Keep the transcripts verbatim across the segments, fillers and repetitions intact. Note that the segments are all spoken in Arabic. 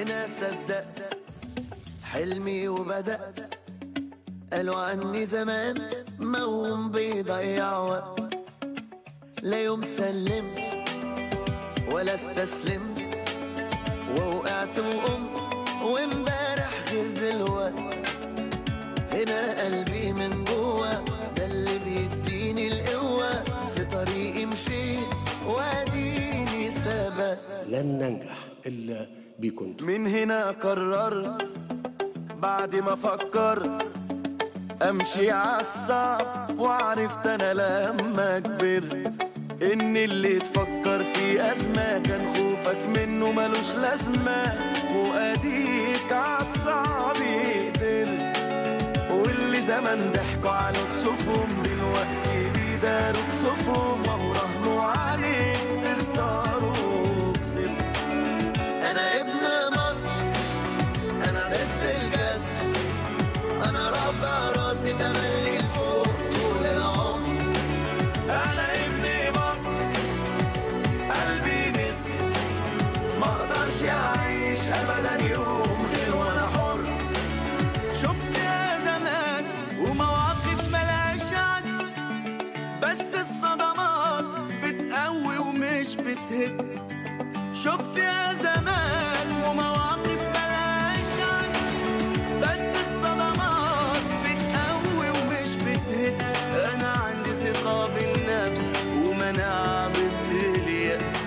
هنا صدقت حلمي وبدأت. قالوا عني زمان موهوم بيضيع وقت، لا يوم سلمت ولا استسلمت، ووقعت وقمت وامبارح غير دلوقت. هنا قلبي من جوا ده اللي بيديني القوة، في طريقي مشيت واديني ثبت. لن ننجح إلا بكنتم. من هنا قررت بعد ما فكرت امشي عالصعب، وعرفت انا لما كبرت ان اللي تفكر في ازمه كان خوفك منه ملوش لازمه، واديك عالصعب قدرت. واللي زمان ضحكوا عليك شوفهم دلوقتي بيداروا كسوفهم، وهو راهنوا عليك تخسروا كسبت. انا ابن مصر، انا ضد الكسر، انا رافع راسي تملي لفوق طول العمر. انا ابن مصر قلبي نسر، ما اقدرش اعيش ابدا يوم غير وانا حر. شفت يا زمان ومواقف ملهاش عد، بس الصدمات بتقوي ومش بتهد. شفت يا زمان ومواقف ملهاش عد، بس الصدمات بتقوي ومش بتهد. انا عندي ثقة بالنفس ومناعة ضد اليأس.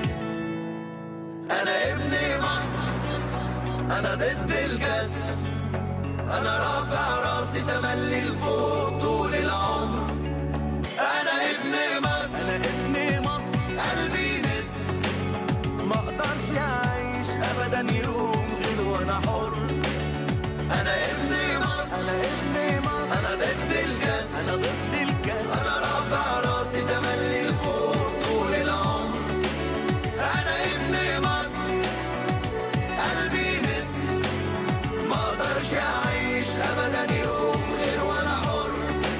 انا ابن مصر، انا ضد الكسر، انا رافع راسي تملي لفوق طول العمر. انا ابن مصر، انا ابن مصر قلبي نسر، ما اقدرش اعيش ابدا يوم غير وانا حر. انا ابن مصر، انا ابن مصر، انا ضد الكسر، انا ضد الكسر، انا رافع راسي تملي لفوق طول العمر. انا ابن مصر قلبي نسر، ما اقدرش اعيش ابدا يوم غير وانا حر.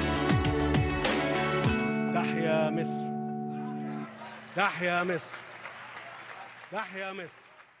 تحيا مصر، تحيا مصر، تحيا مصر.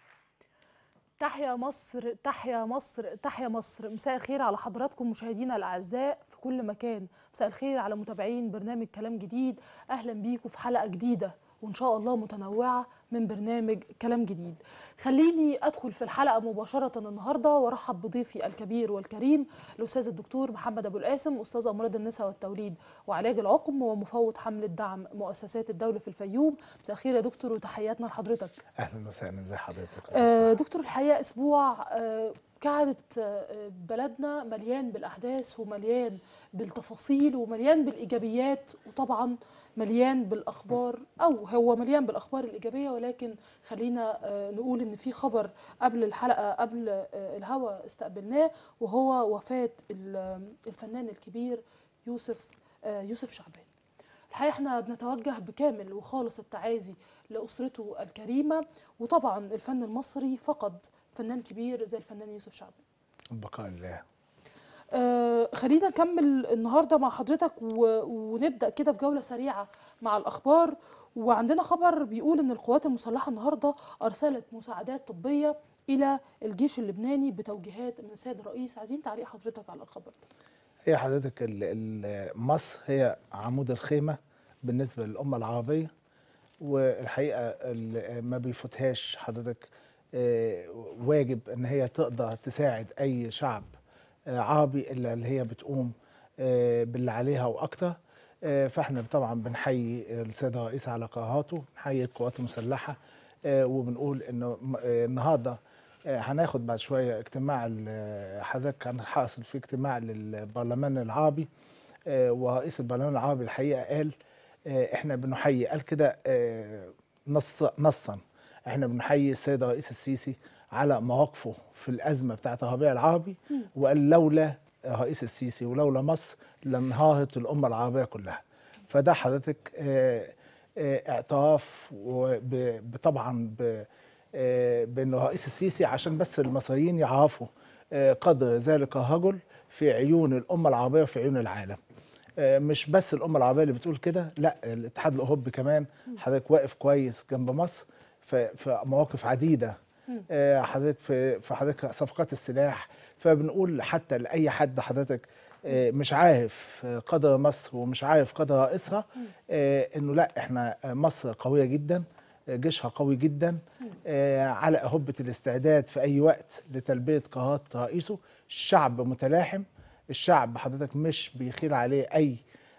تحيا مصر، تحيا مصر، تحيا مصر. مساء الخير على حضراتكم مشاهدينا الاعزاء في كل مكان، مساء الخير على متابعين برنامج كلام جديد. اهلا بيكم في حلقه جديده وان شاء الله متنوعه من برنامج كلام جديد. خليني ادخل في الحلقه مباشره النهارده وارحب بضيفي الكبير والكريم الاستاذ الدكتور محمد ابو القاسم، استاذ امراض النساء والتوليد وعلاج العقم ومفوض حمله دعم مؤسسات الدوله في الفيوم. مساء الخير يا دكتور وتحياتنا لحضرتك. اهلا وسهلا، ازي حضرتك؟ آه دكتور، الحقيقه اسبوع آه كانت آه بلدنا مليان بالاحداث ومليان بالتفاصيل ومليان بالايجابيات، وطبعا مليان بالاخبار، او هو مليان بالاخبار الايجابيه، ولكن خلينا آه نقول ان في خبر قبل الحلقه قبل آه الهوا استقبلناه، وهو وفاه الفنان الكبير يوسف آه يوسف شعبان. الحقيقه احنا بنتوجه بكامل وخالص التعازي لاسرته الكريمه، وطبعا الفن المصري فقد فنان كبير زي الفنان يوسف شعبان. بقاء الله. آه خلينا نكمل النهارده مع حضرتك ونبدا كده في جوله سريعه مع الاخبار. وعندنا خبر بيقول ان القوات المسلحه النهارده ارسلت مساعدات طبيه الى الجيش اللبناني بتوجيهات من السيد الرئيس. عايزين تعليق حضرتك على الخبر ده. هي حضرتك مصر هي عمود الخيمه بالنسبه للامه العربيه، والحقيقه ما بيفوتهاش حضرتك واجب ان هي تقدر تساعد اي شعب عربي الا اللي هي بتقوم باللي عليها واكتر. فاحنا طبعا بنحيي السيد الرئيس على قراراته، بنحيي القوات المسلحه، وبنقول انه النهارده هناخد بعد شويه اجتماع حضرتك كان حاصل في اجتماع للبرلمان العربي، ورئيس البرلمان العربي الحقيقه قال احنا بنحيي، قال كده نص نصا احنا بنحيي السيد الرئيس السيسي على مواقفه في الازمه بتاعه الربيع العربي، وقال لولا الرئيس السيسي ولولا مصر لانهارت الامه العربيه كلها. فده حضرتك اعتراف طبعا بان الرئيس السيسي، عشان بس المصريين يعرفوا قدر ذلك الرجل في عيون الامه العربيه وفي عيون العالم. مش بس الامه العربيه اللي بتقول كده، لا، الاتحاد الاوروبي كمان حضرتك واقف كويس جنب مصر في مواقف عديده آه، حضرتك في في حضرتك صفقات السلاح. فبنقول حتى لاي حد حضرتك آه، مش عارف قدر مصر ومش عارف قدر رئيسها، آه، انه لا، احنا مصر قويه جدا، جيشها قوي جدا، آه، على أهبة الاستعداد في أي وقت لتلبية قرارات رئيسه. الشعب متلاحم، الشعب حضرتك مش بيخيل عليه أي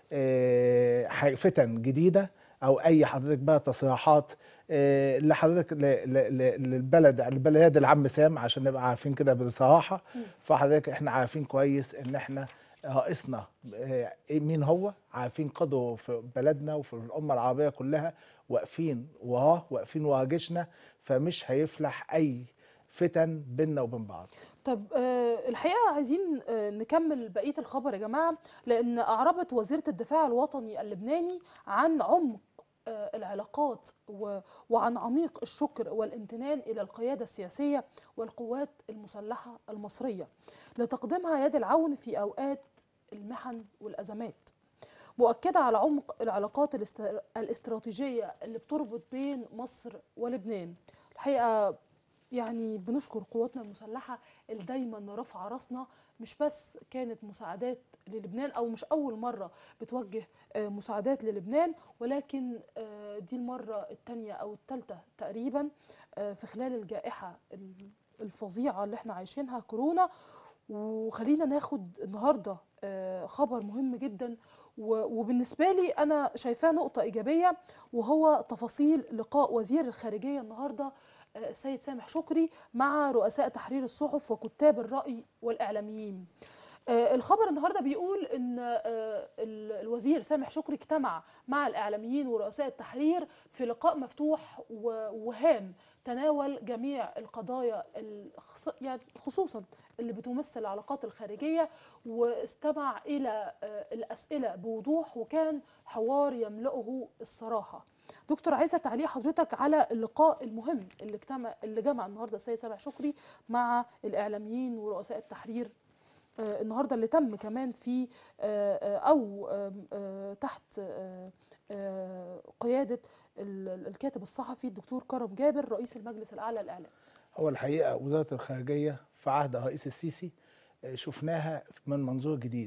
آه، ح- فتن جديدة أو أي حضرتك بقى تصريحات آه، لحضرتك ل- ل- ل- للبلد البلد العم سام، عشان نبقى عارفين كده بصراحة. فحضرتك احنا عارفين كويس ان احنا رئيسنا آه، مين هو، عارفين قدره في بلدنا وفي الأمة العربية كلها، واقفين وراه، واقفين ورا جيشنا، فمش هيفلح أي فتن بيننا وبين بعض. طب آه، الحقيقة عايزين آه، نكمل بقية الخبر يا جماعة، لأن أعربت وزيرة الدفاع الوطني اللبناني عن عمق آه، العلاقات و- وعن عميق الشكر والامتنان إلى القيادة السياسية والقوات المسلحة المصرية لتقديمها يد العون في أوقات المحن والأزمات، مؤكدة على عمق العلاقات الاست- الاستراتيجية اللي بتربط بين مصر ولبنان. الحقيقة يعني بنشكر قواتنا المسلحة اللي دايما رافعة راسنا، مش بس كانت مساعدات للبنان أو مش أول مرة بتوجه آه، مساعدات للبنان، ولكن آه، دي المرة الثانية أو الثالثة تقريبا آه، في خلال الجائحة الفظيعة اللي احنا عايشينها كورونا. وخلينا ناخد النهارده آه، خبر مهم جدا، و- وبالنسبه لي انا شايفاه نقطه ايجابيه، وهو تفاصيل لقاء وزير الخارجيه النهارده آه، السيد سامح شكري مع رؤساء تحرير الصحف وكتاب الراي والاعلاميين. آه، الخبر النهارده بيقول ان آه، ال- الوزير سامح شكري اجتمع مع الاعلاميين ورؤساء التحرير في لقاء مفتوح و- وهام تناول جميع القضايا الخص- يعني خصوصا اللي بتمثل العلاقات الخارجيه، واستمع الى آه، الاسئله بوضوح، وكان حوار يملأه الصراحه. دكتور، عايزه تعليق حضرتك على اللقاء المهم اللي اجتمع اللي جمع النهارده السيد سامح شكري مع الاعلاميين ورؤساء التحرير آه، النهارده، اللي تم كمان في آه، آه، او آم، آه، تحت آه، آه، قياده ال- الكاتب الصحفي الدكتور كرم جابر رئيس المجلس الاعلى للاعلام. هو الحقيقة وزارة الخارجية في عهد الرئيس السيسي آه، شفناها من منظور جديد.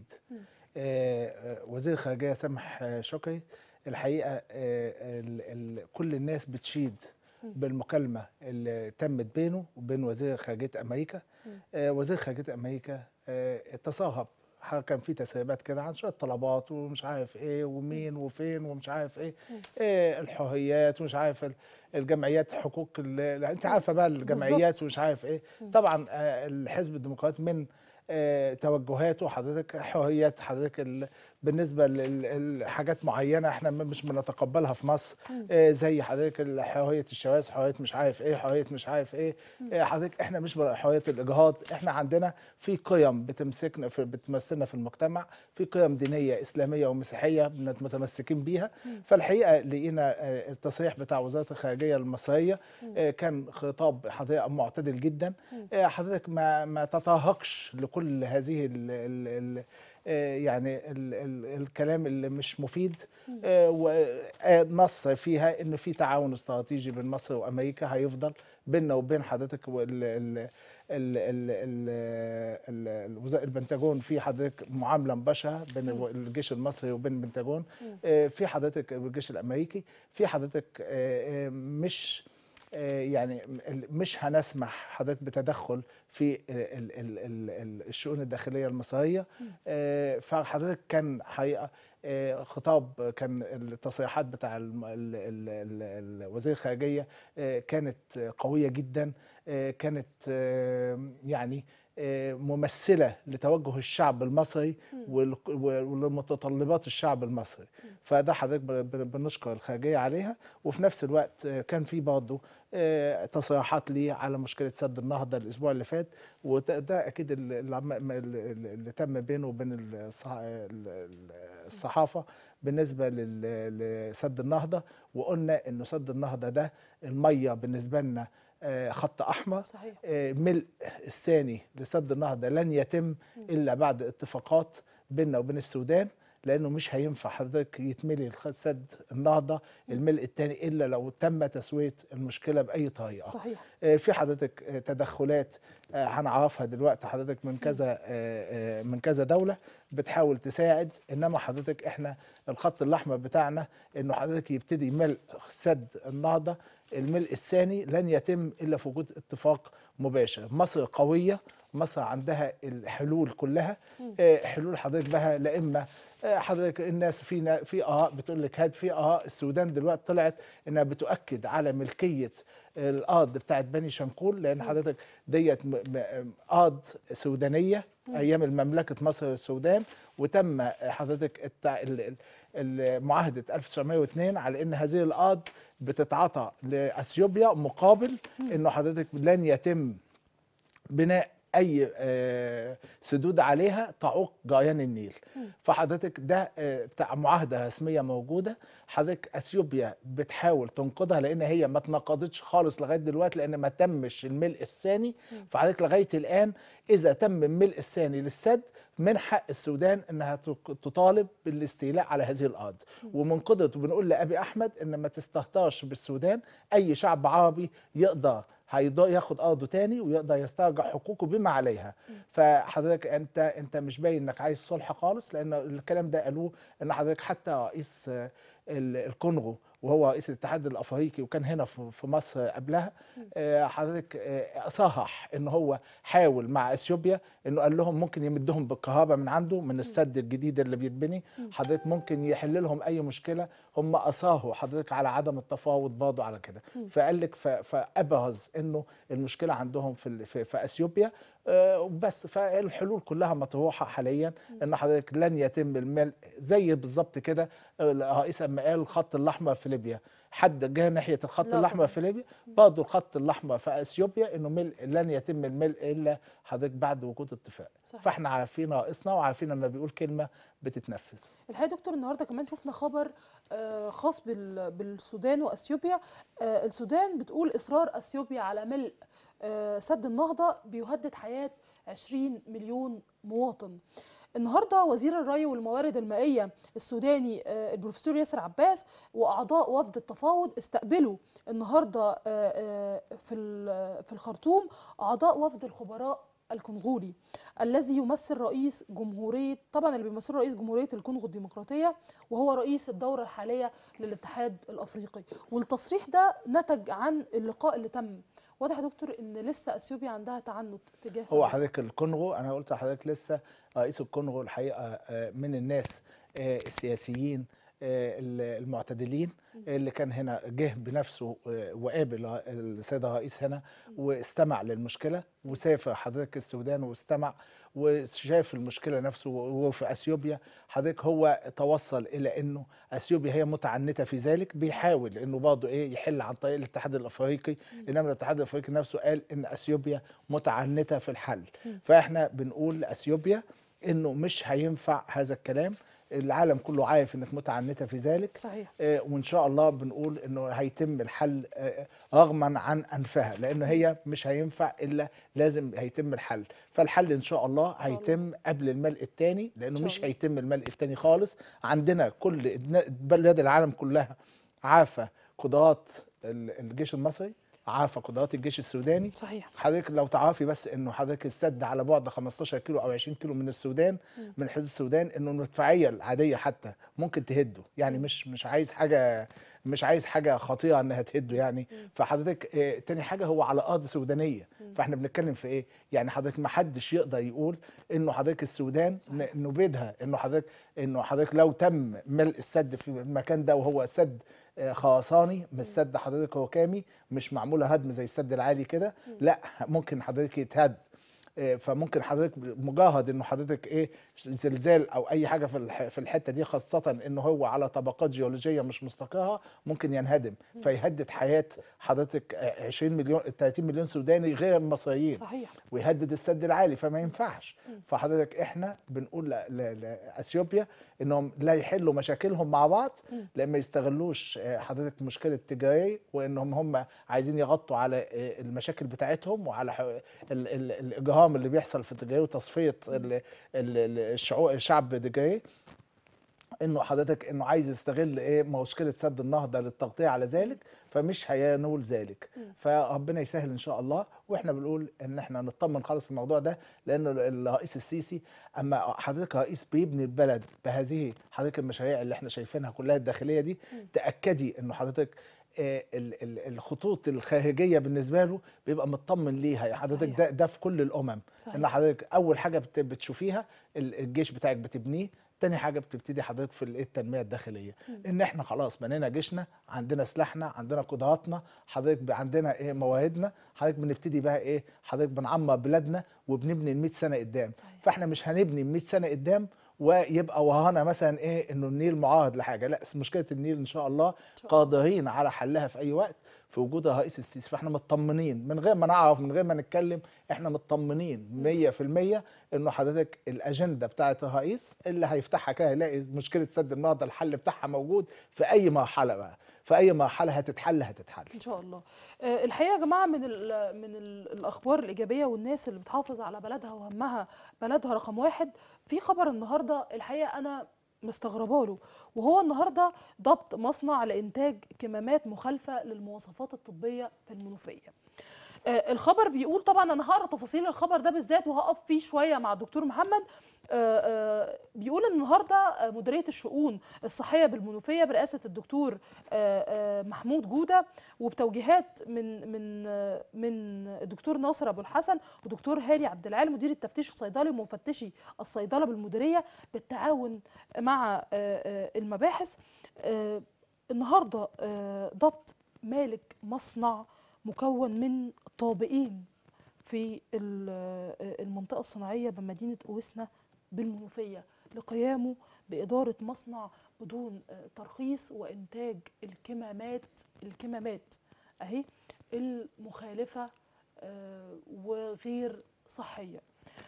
آه، آه، وزير الخارجية سامح آه، شكري الحقيقة آه، ال- ال- كل الناس بتشيد بالمكالمة اللي تمت بينه وبين وزير خارجية أمريكا. آه، وزير خارجية أمريكا آه، تصاحب، ح- كان في تسريبات كده عن شوية طلبات ومش عارف ايه ومين وفين ومش عارف ايه, إيه الحريات ومش عارف ال- الجمعيات حقوق ال- انت عارفه بقى الجمعيات بالظبط. ومش عارف ايه. طبعا آه، الحزب الديمقراطي من آه، توجهاته حضرتك حريات حضرتك ال- بالنسبه لحاجات معينه احنا م- مش بنتقبلها في مصر، آه، زي حضرتك ال- حريه الشواذ، حريه مش عارف ايه، حريه مش عارف ايه. آه، حضرتك احنا مش بر- حريه الاجهاض، احنا عندنا في قيم بتمسكنا في بتمثلنا في المجتمع، في قيم دينيه اسلاميه ومسيحيه بنت- متمسكين بيها. فالحقيقه لقينا آه، التصريح بتاع وزاره الخارجيه المصريه آه، كان خطاب حضرتك معتدل جدا. آه، حضرتك ما ما تطاهقش لكل هذه ال ال ال آه، يعني ال ال الكلام اللي مش مفيد، آه، ونص فيها ان في تعاون استراتيجي بين مصر وامريكا هيفضل بيننا وبين حضرتك وال- ال- ال- ال- ال- ال- وزارة البنتاجون، في حضرتك معامله مباشره بين الجيش المصري وبين البنتاجون، آه، في حضرتك الجيش الامريكي، في حضرتك آه، آه، مش آه، يعني مش هنسمح حضرتك بتدخل في ال- ال- ال- ال- الشؤون الداخليه المصريه. آه، فحضرتك كان حقيقه آه، خطاب، كان التصريحات بتاع الم- ال- ال- ال- ال- وزير الخارجيه آه، كانت قويه جدا، آه، كانت آه، يعني آه، ممثله لتوجه الشعب المصري وال- ولمتطلبات الشعب المصري. فده حضرتك ب- ب- بنشكر الخارجيه عليها. وفي نفس الوقت آه، كان في برضه آه، تصريحات ليه على مشكله سد النهضه الاسبوع اللي فات، وده ده اكيد اللي, اللي عم- اللي اللي تم بينه وبين الصح- ال- ال- الصحافه بالنسبه لل- لسد النهضه. وقلنا انه سد النهضه ده الميه بالنسبه لنا آه، خط احمر. صحيح. آه، ملء الثاني لسد النهضه لن يتم الا بعد اتفاقات بيننا وبين السودان، لانه مش هينفع حضرتك يتملي سد النهضه الملء الثاني الا لو تم تسويه المشكله باي طريقه. صحيح. في حضرتك تدخلات هنعرفها دلوقتي حضرتك من كذا من كذا دوله بتحاول تساعد، انما حضرتك احنا الخط الاحمر بتاعنا انه حضرتك يبتدي ملء سد النهضه الملء الثاني لن يتم الا في وجود اتفاق مباشر. مصر قويه، مصر عندها الحلول كلها. حلول حضرتك بها لا اما حضرتك الناس في في اراء بتقول لك هاد، في اراء السودان دلوقتي طلعت انها بتؤكد على ملكيه الارض بتاعت بني شنقول، لان حضرتك ديت ارض سودانيه ايام المملكه مصر السودان، وتم حضرتك معاهده ألف وتسعمائة واثنين على ان هذه الارض بتتعاطى لاثيوبيا مقابل انه حضرتك لن يتم بناء اي سدود عليها تعوق جريان النيل. فحضرتك ده معاهده رسميه موجوده، حضرتك اثيوبيا بتحاول تنقضها لان هي ما تناقضتش خالص لغايه دلوقتي لان ما تمش الملء الثاني. فحضرتك لغايه الان اذا تم الملء الثاني للسد من حق السودان انها تطالب بالاستيلاء على هذه الارض، ومن قدرته بنقول لابي احمد ان ما تستهترش بالسودان، اي شعب عربي يقدر هيقدر ياخد ارضه تاني ويقدر يسترجع حقوقه بما عليها. فحضرتك انت انت مش باين انك عايز صلح خالص، لان الكلام ده قالوه ان حضرتك حتى رئيس الكونغو وهو رئيس الاتحاد الافريقي وكان هنا في مصر قبلها، حضرتك صحح ان هو حاول مع اثيوبيا انه قال لهم ممكن يمدهم بالكهرباء من عنده من السد الجديد اللي بيتبني، حضرتك ممكن يحل لهم اي مشكله. هم اصاهوا حضرتك على عدم التفاوض برضه على كده، فقال لك فابرز انه المشكله عندهم في في, في اثيوبيا بس. فالحلول كلها مطروحه حاليا ان حضرتك لن يتم الملء زي بالظبط كده. الرئيس اما قال الخط الاحمر في ليبيا، حد جه ناحيه الخط الاحمر في ليبيا، برضه الخط الاحمر في اثيوبيا انه ملء لن يتم الملء الا حضرتك بعد وجود اتفاق. صحيح. فاحنا عارفين رئيسنا وعارفين لما بيقول كلمه بتتنفذ. الحقيقه دكتور النهارده كمان شفنا خبر خاص بالسودان واثيوبيا. السودان بتقول اصرار اثيوبيا على ملء سد النهضه بيهدد حياه عشرين مليون مواطن. النهارده وزير الري والموارد المائيه السوداني البروفيسور ياسر عباس واعضاء وفد التفاوض استقبلوا النهارده في في الخرطوم اعضاء وفد الخبراء الكونغولي الذي يمثل رئيس جمهوريه، طبعا اللي بيمثل رئيس جمهوريه الكونغو الديمقراطيه وهو رئيس الدوره الحاليه للاتحاد الافريقي. والتصريح ده نتج عن اللقاء اللي تم. واضح يا دكتور ان لسه اثيوبيا عندها تعنت تجاه هو حضرتك الكونغو، انا قلت لحضرتك لسه رئيس الكونغو الحقيقه من الناس السياسيين المعتدلين اللي كان هنا جه بنفسه وقابل السيد الرئيس هنا واستمع للمشكله، وسافر حضرتك السودان واستمع وشاف المشكله نفسه. وفي اثيوبيا حضرتك هو توصل الى انه اثيوبيا هي متعنته في ذلك، بيحاول انه برضه ايه يحل عن طريق الاتحاد الافريقي، انما الاتحاد الافريقي نفسه قال ان اثيوبيا متعنته في الحل. فاحنا بنقول لاثيوبيا انه مش هينفع هذا الكلام، العالم كله عارف انك متعنته في ذلك. صحيح. آه وان شاء الله بنقول انه هيتم الحل آه رغما عن انفها، لانه هي مش هينفع الا لازم هيتم الحل. فالحل ان شاء الله هيتم قبل الملء الثاني، لانه مش هيتم الملء الثاني خالص. عندنا كل بلاد العالم كلها عارفه قدرات الجيش المصري، عارفه قدرات الجيش السوداني. صحيح. حضرتك لو تعرفي بس انه حضرتك السد على بعد خمستاشر كيلو او عشرين كيلو من السودان، م. من حدود السودان، انه المدفعيه العاديه حتى ممكن تهده، يعني م. مش مش عايز حاجه مش عايز حاجه خطيره انها تهده يعني. م. فحضرتك اه تاني حاجه هو على ارض سودانيه. م. فاحنا بنتكلم في ايه؟ يعني حضرتك ما حدش يقدر يقول انه حضرتك السودان نبيدها، انه حضرتك انه حضرتك لو تم ملء السد في المكان ده وهو سد خرساني مش سد حضرتك هو كامي، مش معموله هدم زي السد العالي كده، لا ممكن حضرتك يتهد. فممكن حضرتك مجرد انه حضرتك ايه زلزال او اي حاجه في في الحته دي، خاصه انه هو على طبقات جيولوجيه مش مستقره، ممكن ينهدم فيهدد حياه حضرتك عشرين مليون ثلاثين مليون سوداني غير المصريين. صحيح. ويهدد السد العالي، فما ينفعش. فحضرتك احنا بنقول لاثيوبيا انهم لا يحلوا مشاكلهم مع بعض، لما ما يستغلوش حضرتك مشكله تجاريه، وانهم هم عايزين يغطوا على المشاكل بتاعتهم وعلى الاجرام اللي بيحصل في التجاريه وتصفيه الشعوب الشعب التجاري. انه حضرتك انه عايز يستغل ايه مشكله سد النهضه للتغطيه على ذلك، فمش هينول ذلك. فربنا يسهل ان شاء الله. واحنا بنقول ان احنا نطمن خالص الموضوع ده، لانه الرئيس السيسي اما حضرتك رئيس بيبني البلد بهذه حضرتك المشاريع اللي احنا شايفينها كلها الداخليه دي، تاكدي انه حضرتك آه، ال- ال- الخطوط الخارجيه بالنسبه له بيبقى مطمن ليها. يعني حضرتك صحيح. ده ده في كل الامم، صحيح. ان حضرتك اول حاجه بت- بتشوفيها ال- الجيش بتاعك بتبنيه، تاني حاجه بتبتدي حضرتك في ال- التنميه الداخليه، ان احنا خلاص بنينا جيشنا، عندنا سلاحنا، عندنا قدراتنا، حضرتك ب- عندنا ايه مواهبنا، حضرتك بنبتدي بقى ايه حضرتك بنعمر بلادنا وبنبني ال مية سنه قدام. صحيح. فاحنا مش هنبني مية سنه قدام ويبقى وهنا مثلا ايه انه النيل معارض لحاجه، لا، مشكله النيل ان شاء الله قادرين على حلها في اي وقت في وجود الرئيس السيسي. فاحنا مطمنين من غير ما نعرف من غير ما نتكلم، احنا مطمنين مية في المية انه حضرتك الاجنده بتاعه الرئيس اللي هيفتحها كده هيلاقي مشكله سد النهضه الحل بتاعها موجود في اي مرحله بقى، في اي مرحله هتتحل هتتحل ان شاء الله. آه، الحقيقه يا جماعه من ال من ال الاخبار الايجابيه والناس اللي بتحافظ على بلدها وهمها بلدها رقم واحد، في خبر النهارده الحقيقه انا مستغربه له، وهو النهارده ضبط مصنع لانتاج كمامات مخالفه للمواصفات الطبيه في المنوفيه. آه، الخبر بيقول، طبعا انا هقرا تفاصيل الخبر ده بالذات وهقف فيه شويه مع الدكتور محمد. آه، آه، بيقول ان النهارده آه، مديريه الشؤون الصحيه بالمنوفيه برئاسه الدكتور آه، آه، محمود جوده، وبتوجيهات من من آه، من الدكتور ناصر ابو الحسن ودكتور هاني عبد العال مدير التفتيش الصيدلي ومفتشي الصيدله بالمديريه بالتعاون مع آه، آه، المباحث، آه، النهارده آه، ضبط مالك مصنع مكون من طابقين في ال- المنطقة الصناعية بمدينة أوسنا بالمنوفية لقيامه بإدارة مصنع بدون ترخيص وإنتاج الكمامات الكمامات أهي المخالفة آه، وغير صحية.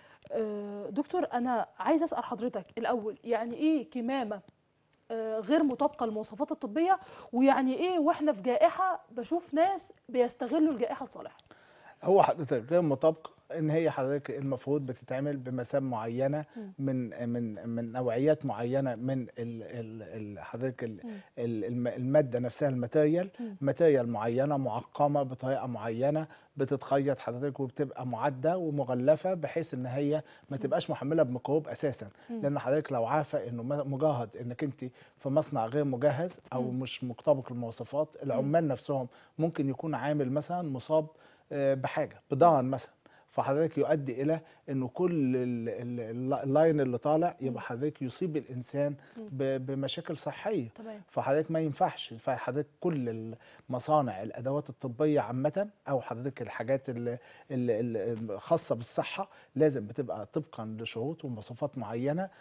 آه، دكتور أنا عايزة أسأل حضرتك الأول، يعني إيه كمامة آه، غير مطابقه للمواصفات الطبيه، ويعني ايه واحنا في جائحه بشوف ناس بيستغلوا الجائحه لصالحهم؟ هو حضرتك غير مطابقه ان هي حضرتك المفروض بتتعمل بمسام معينه من من من نوعيات معينه من ال ال ال حضرتك ال ال الم- الماده نفسها الماتيريال ماتيريال معينه معقمه بطريقه معينه بتتخيط حضرتك وبتبقى معده ومغلفه بحيث ان هي ما تبقاش محمله بميكروب اساسا. لان حضرتك لو عارفه انه م- مجرد انك انت في مصنع غير مجهز او مش مطابق للمواصفات، العمال نفسهم ممكن يكون عامل مثلا مصاب آه، بحاجه بضرر مثلا، فحضرتك يؤدي الى انه كل ال- ال- ال- اللاين اللي طالع يبقى حضرتك يصيب الانسان ب- بمشاكل صحيه. تمام. فحضرتك ما ينفعش، فحضرتك كل المصانع الادوات الطبيه عامه او حضرتك الحاجات ال- ال- ال- الخاصه بالصحه لازم بتبقى طبقا لشروط ومواصفات معينه،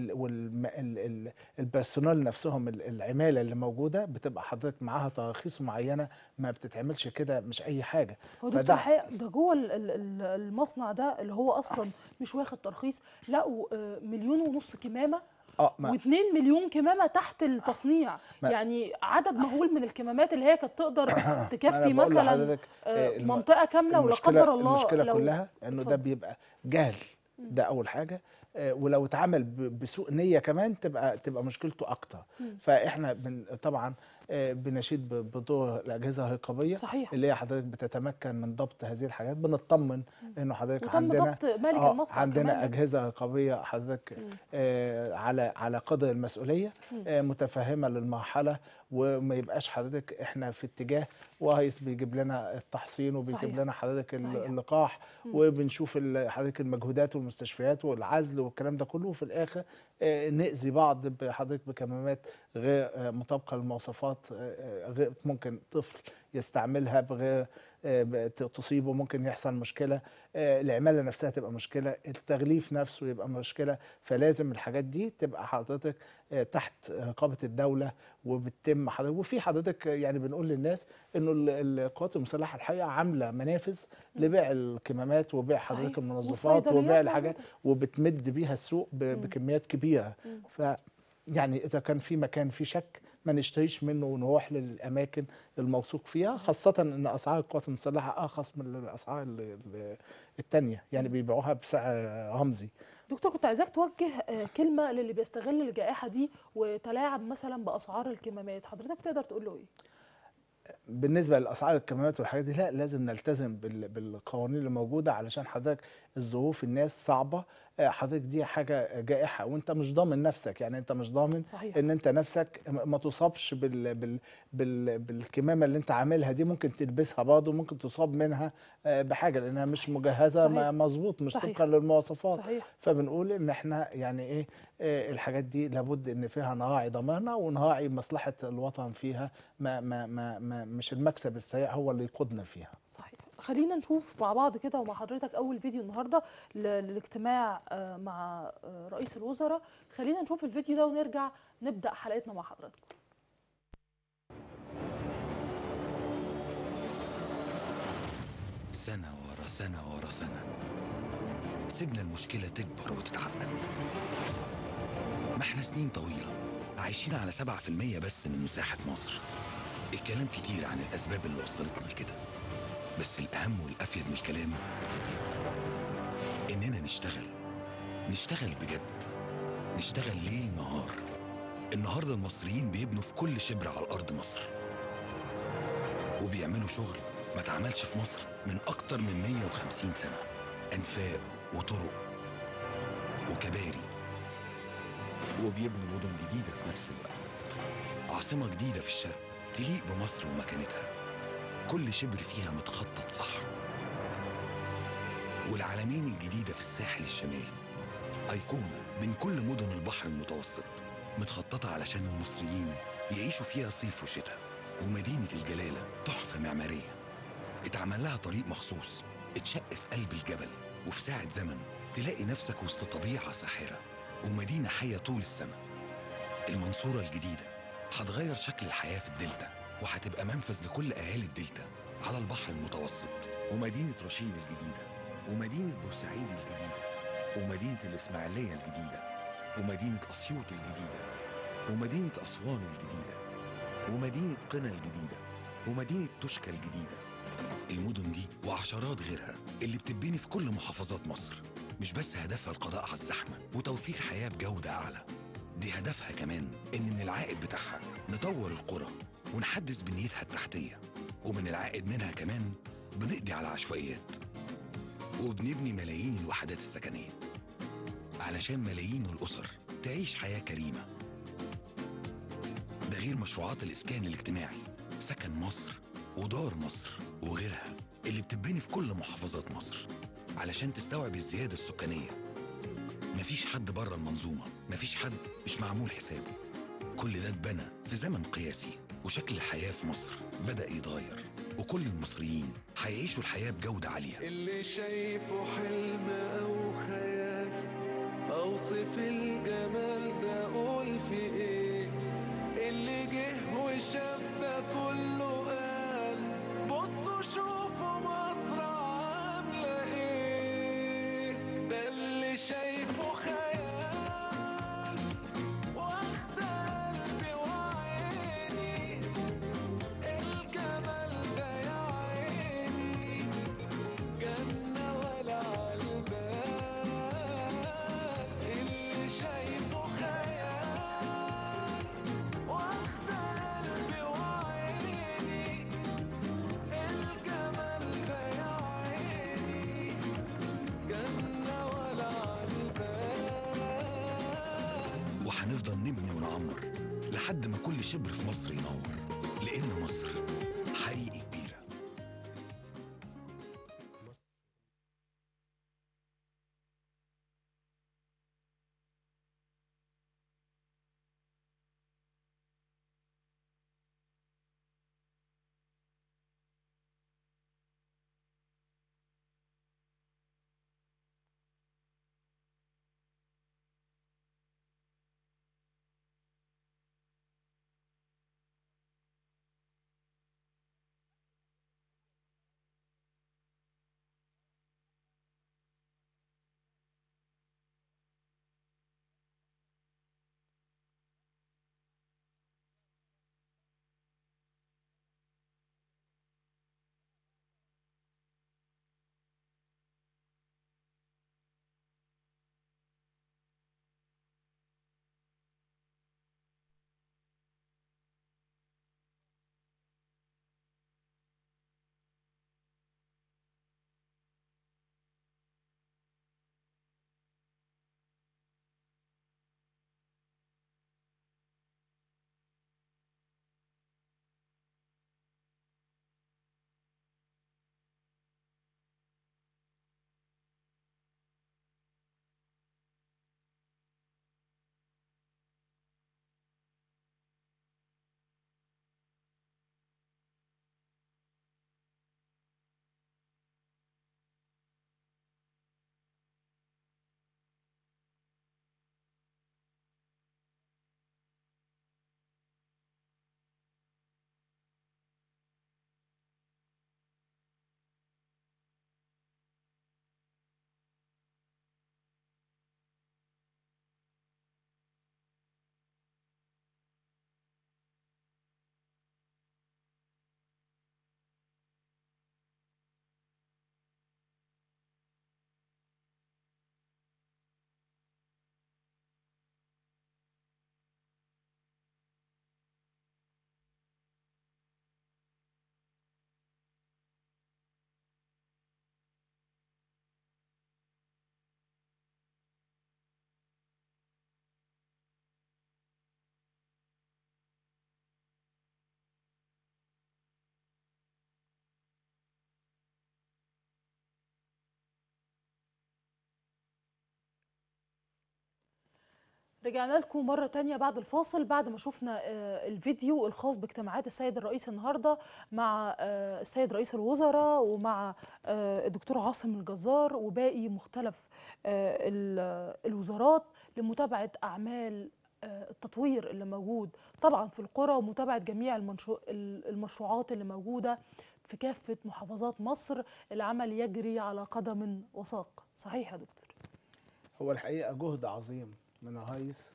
والبيرسونال نفسهم ال- العماله اللي موجوده بتبقى حضرتك معاها تراخيص معينه، ما بتتعملش كده مش اي حاجه. هو دكتور فده الحقيقه ده جوه ال- ال- ال- المصنع ده اللي هو اصلا مش واخد ترخيص لقوا آه، مليون ونص كمامه اه ما واتنين مليون كمامه تحت التصنيع، ما- يعني عدد مهول من الكمامات اللي هي كانت تقدر ما تكفي أنا بقول مثلا لحضرتك، آه، آه، الم- منطقه كامله، ولا المشكله قدر الله المشكله لو كلها انه ده اتفضل. بيبقى جهل، ده اول حاجه. آه، ولو اتعمل ب- بسوء نيه كمان تبقى تبقى مشكلته اكتر. فاحنا بن طبعا آه، بنشيد ب- بدور الاجهزه الرقابيه صحيح. اللي هي حضرتك بتتمكن من ضبط هذه الحاجات. بنطمن انه حضرتك وتم عندنا ضبط مالك آه، المصنع عندنا كمان. اجهزه رقابيه حضرتك آه، على على قدر المسؤوليه، آه، متفهمه للمرحله، وما يبقاش حضرتك احنا في اتجاه ورئيس بيجيب لنا التحصين وبيجيب صحيح. لنا حضرتك ال- صحيح. اللقاح، وبنشوف ال- حضرتك المجهودات والمستشفيات والعزل والكلام ده كله، وفي الاخر آه، نأذي بعض بحضرتك بكمامات غير آه، مطابقه للمواصفات، آه، آه، غير ممكن طفل يستعملها بغير آه، ب- ت- تصيبه، ممكن يحصل مشكله، آه، العماله نفسها تبقى مشكله، التغليف نفسه يبقى مشكله. فلازم الحاجات دي تبقى حضرتك آه، تحت رقابه الدوله وبتتم حضرتك. وفي حضرتك يعني بنقول للناس انه ال- القوات المسلحه الحقيقه عامله منافذ لبيع الكمامات وبيع صحيح. حضرتك المنظفات والصيدليات وبيع الحاجات، موجودة. وبتمد بيها السوق ب- بكميات كبيره. ف يعني اذا كان في مكان فيه شك ما نشتريش منه ونروح للاماكن الموثوق فيها، خاصه ان اسعار القوات المسلحه ارخص من الاسعار الثانيه، يعني بيبيعوها بسعر رمزي. دكتور، كنت عايزاك توجه آه، كلمه للي بيستغل الجائحه دي وتلاعب مثلا باسعار الكمامات، حضرتك تقدر تقول له ايه؟ بالنسبه لاسعار الكمامات والحاجات دي، لا لازم نلتزم بال- بالقوانين اللي موجوده، علشان حضرتك الظروف الناس صعبه. آه، حضرتك دي حاجه جائحه وانت مش ضامن نفسك، يعني انت مش ضامن صحيح. ان انت نفسك م- ما تصابش بال بال بال بالكمامه اللي انت عاملها دي، ممكن تلبسها برضه ممكن تصاب منها آه، بحاجه لانها مش مجهزه صحيح. مظبوط، مش صحيح. طبقا للمواصفات. صحيح. فبنقول ان احنا يعني ايه، آه، الحاجات دي لابد ان فيها نراعي ضمانها ونراعي مصلحه الوطن فيها، ما ما ما, ما مش المكسب السريع هو اللي يقودنا فيها. صحيح. خلينا نشوف مع بعض كده ومع حضرتك اول فيديو النهارده ل- للاجتماع آه، مع آه، رئيس الوزراء. خلينا نشوف الفيديو ده ونرجع نبدأ حلقتنا مع حضراتكم. سنة ورا سنة ورا سنة سيبنا المشكلة تكبر وتتعقد. ما احنا سنين طويلة عايشين على سبعة في المية بس من مساحة مصر. الكلام كتير عن الأسباب اللي وصلتنا لكده، بس الأهم والأفيد من الكلام إننا نشتغل نشتغل بجد، نشتغل ليل نهار. النهاردة المصريين بيبنوا في كل شبر على الأرض مصر، وبيعملوا شغل ما اتعملش في مصر من أكتر من مية وخمسين سنة. أنفاق وطرق وكباري، وبيبنوا مدن جديدة في نفس الوقت. عاصمة جديدة في الشرق تليق بمصر ومكانتها، كل شبر فيها متخطط صح. والعلمين الجديدة في الساحل الشمالي أيقونة بين كل مدن البحر المتوسط، متخططة علشان المصريين يعيشوا فيها صيف وشتاء. ومدينة الجلالة تحفة معمارية اتعمل لها طريق مخصوص، اتشق في قلب الجبل، وفي ساعة زمن تلاقي نفسك وسط طبيعة ساحرة ومدينة حية طول السنة. المنصورة الجديدة هتغير شكل الحياة في الدلتا، وهتبقى منفذ لكل أهالي الدلتا على البحر المتوسط. ومدينة رشيد الجديدة، ومدينة بورسعيد الجديدة، ومدينة الإسماعيلية الجديدة، ومدينة أسيوط الجديدة، ومدينة أسوان الجديدة، ومدينة قنا الجديدة، ومدينة توشكا الجديدة. المدن دي وعشرات غيرها اللي بتتبني في كل محافظات مصر، مش بس هدفها القضاء على الزحمة وتوفير حياة بجودة أعلى، دي هدفها كمان إن من العائد بتاعها نطور القرى ونحدث بنيتها التحتية، ومن العائد منها كمان بنقضي على العشوائيات وبنبني ملايين الوحدات السكنية علشان ملايين الأسر تعيش حياة كريمة. ده غير مشروعات الإسكان الاجتماعي، سكن مصر ودار مصر وغيرها اللي بتبني في كل محافظات مصر علشان تستوعب الزيادة السكانية. مفيش حد بره المنظومة، مفيش حد مش معمول حسابه. كل ده اتبنى في زمن قياسي، وشكل الحياة في مصر بدأ يتغير، وكل المصريين هيعيشوا الحياة بجودة عالية. اللي شايفه حلم أو خيال، أوصف الجمال ده أقول في إيه؟ اللي جه وشاف ده كله قال بصوا شوفوا مصر عاملة إيه. ده اللي شايفه خيال واخد قلبي وعيني، الجمال ده يا عيني جنة ولا عالبال. اللي شايفه خيال واخد قلبي وعيني، الجمال ده يا عيني جنة ولا عالبال. وهنفضل نبني ونعمر لحد ما كل شبر في مصر ينور، لأن مصر حقيقي كبيرة. رجعنا لكم مرة تانية بعد الفاصل، بعد ما شفنا آه، الفيديو الخاص باجتماعات السيد الرئيس النهاردة مع آه، السيد رئيس الوزراء ومع آه، الدكتور عاصم الجزار وباقي مختلف آه، ال- الوزارات لمتابعة أعمال آه، التطوير اللي موجود طبعا في القرى، ومتابعة جميع المنشو- المشروعات اللي موجودة في كافة محافظات مصر. العمل يجري على قدم وساق، صحيح يا دكتور؟ هو الحقيقه جهد عظيم من الرئيس،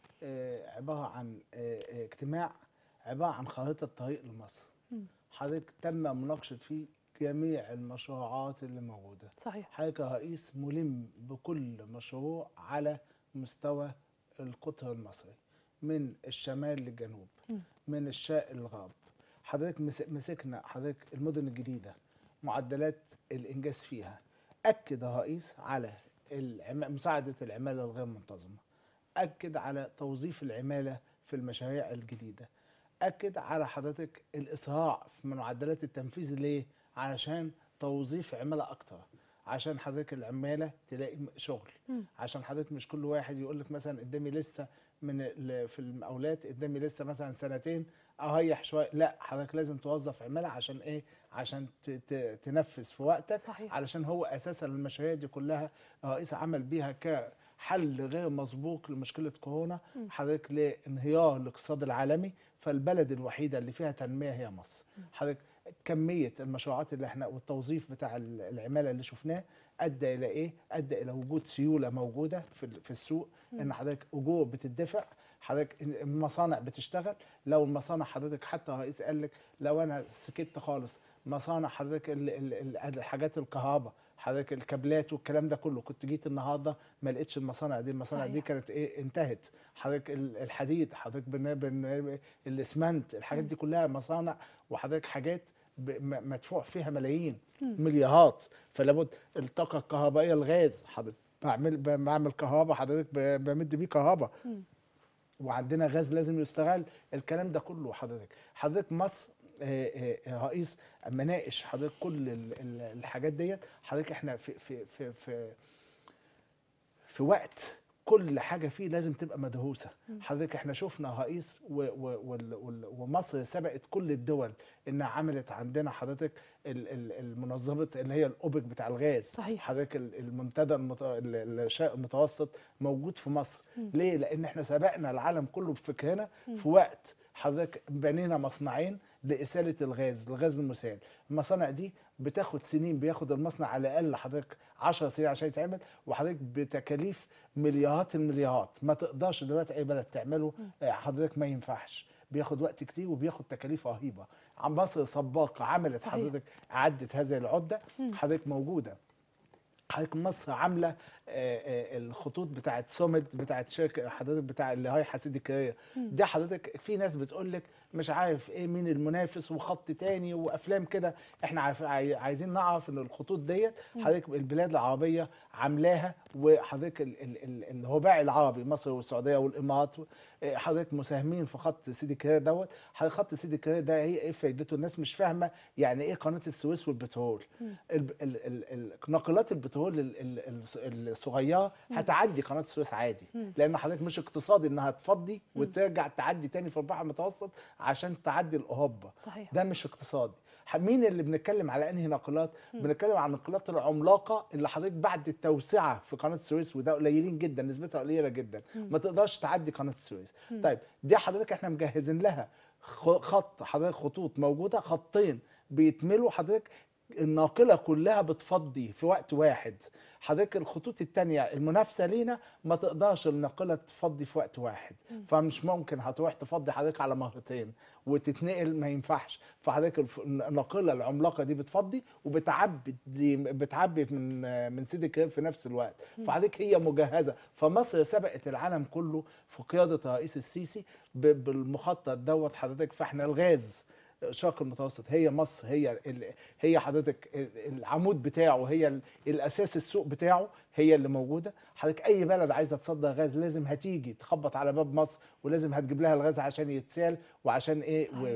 آه، عباره عن آه، آه، اجتماع عباره عن خريطه طريق لمصر. حضرتك تم مناقشه فيه جميع المشروعات اللي موجوده. صحيح. حضرتك رئيس ملم بكل مشروع على مستوى القطر المصري من الشمال للجنوب، من الشرق للغرب. حضرتك مس- مسكنا حضرتك المدن الجديده، معدلات الانجاز فيها. اكد الرئيس على العم- مساعده العماله الغير منتظمه، اكد على توظيف العماله في المشاريع الجديده، اكد على حضرتك الاسراع في معدلات التنفيذ. ليه؟ علشان توظيف عماله اكتر، عشان حضرتك العماله تلاقي شغل، عشان حضرتك مش كل واحد يقول لك مثلا قدامي لسه من ال- في المقاولات قدامي لسه مثلا سنتين اريح شويه. لا، حضرتك لازم توظف عماله. عشان ايه؟ عشان ت- ت- تنفذ في وقتك. صحيح. علشان هو اساسا المشاريع دي كلها الرئيس عمل بيها كحل غير مسبوق لمشكله كورونا، حضرتك لانهيار الاقتصاد العالمي. فالبلد الوحيده اللي فيها تنميه هي مصر. حضرتك كميه المشروعات اللي احنا والتوظيف بتاع العماله اللي شفناه ادى الى ايه؟ ادى الى وجود سيوله موجوده في في السوق، ان حضرتك اجور بتدفع، حضرتك المصانع بتشتغل. لو المصانع حضرتك حتى الرئيس قال لك لو انا سكت خالص مصانع حضرتك ال- ال- ال- الحاجات الكهرباء، حضرتك الكابلات والكلام ده كله، كنت جيت النهارده ما لقيتش المصانع دي. المصانع صحيح. دي كانت ايه؟ انتهت. حضرتك ال- الحديد، حضرتك بن بن الاسمنت، الحاجات دي كلها مصانع، وحضرتك حاجات ب- م- مدفوع فيها ملايين مليارات. فلابد الطاقه الكهربائيه، الغاز، حضرتك بعمل بعمل كهرباء، حضرتك ب- بمد بيه كهرباء، وعندنا غاز لازم يستغل. الكلام ده كله حضرتك حضرتك مصر آه، آه، آه، رئيس اما ناقش حضرتك كل ال- ال- الحاجات ديت. حضرتك احنا في في في في في وقت كل حاجه فيه لازم تبقى مدروسه. حضرتك احنا شفنا رئيس و و وال- وال- ومصر سبقت كل الدول انها عملت عندنا حضرتك ال- ال- المنظمه اللي هي الاوبك بتاع الغاز. صحيح. حضرتك ال- المنتدى المت- ال- الشرق المتوسط موجود في مصر. ليه؟ لان احنا سبقنا العالم كله بفكرنا في وقت حضرتك بنينا مصنعين لإسالة الغاز، الغاز المسال. المصانع دي بتاخد سنين، بياخد المصنع على الأقل حضرتك عشر سنين عشان يتعمل، وحضرتك بتكاليف مليارات المليارات. ما تقدرش دلوقتي أي بلد تعمله، آه، حضرتك ما ينفعش، بياخد وقت كتير وبياخد تكاليف رهيبة. عن مصر سباقة عملت صحيح. حضرتك عدت هذه العدة، حضرتك موجودة. حضرتك مصر عامله آه، آه، الخطوط بتاعت سومد بتاعت شركه حضرتك بتاع اللي هي حسيدي كريه دي. حضرتك في ناس بتقول لك مش عارف ايه مين المنافس وخط تاني وافلام كده. احنا عارف عاي- عايزين نعرف ان الخطوط ديت حضرتك البلاد العربيه عاملاها، وحضرتك ال- ال- ال- الرباعي العربي مصر والسعوديه والامارات آه، حضرتك مساهمين في خط سيدي كريه دوت. حضرتك خط سيدي كريه ده هي ايه فايدته؟ الناس مش فاهمه يعني ايه قناه السويس والبترول. ال- ال- ال- ال- ناقلات البترول ال- ال- ال- الصغيره هتعدي قناه السويس عادي، لان حضرتك مش اقتصادي انها تفضي وترجع تعدي تاني في البحر المتوسط عشان تعدي لاوروبا. صحيح. ده مش اقتصادي. ح- مين اللي بنتكلم على انهي ناقلات؟ بنتكلم عن الناقلات العملاقه اللي حضرتك بعد التوسعه في قناه السويس، وده قليلين جدا، نسبتها قليله جدا، ما تقدرش تعدي قناه السويس. طيب دي حضرتك احنا مجهزين لها خ- خط حضرتك، خطوط موجوده، خطين بيتملوا حضرتك، الناقله كلها بتفضي في وقت واحد. حضرتك الخطوط التانية المنافسه لينا ما تقدرش الناقله تفضي في وقت واحد، فمش ممكن هتروح تفضي حضرتك على مرتين وتتنقل، ما ينفعش. فحضرتك الف- الناقله العملاقه دي بتفضي وبتعبي دي بتعبي من من سيدي كريم في نفس الوقت. فحضرتك هي مجهزه. فمصر سبقت العالم كله في قياده الرئيس السيسي ب- بالمخطط دوت حضرتك. فاحنا الغاز الشرق المتوسط هي مصر، هي ال- هي حضرتك ال- العمود بتاعه، هي ال- الاساس، السوق بتاعه هي اللي موجوده. حضرتك اي بلد عايزه تصدر غاز لازم هتيجي تخبط على باب مصر، ولازم هتجيب لها الغاز عشان يتسال وعشان ايه صحيح. ويعمل.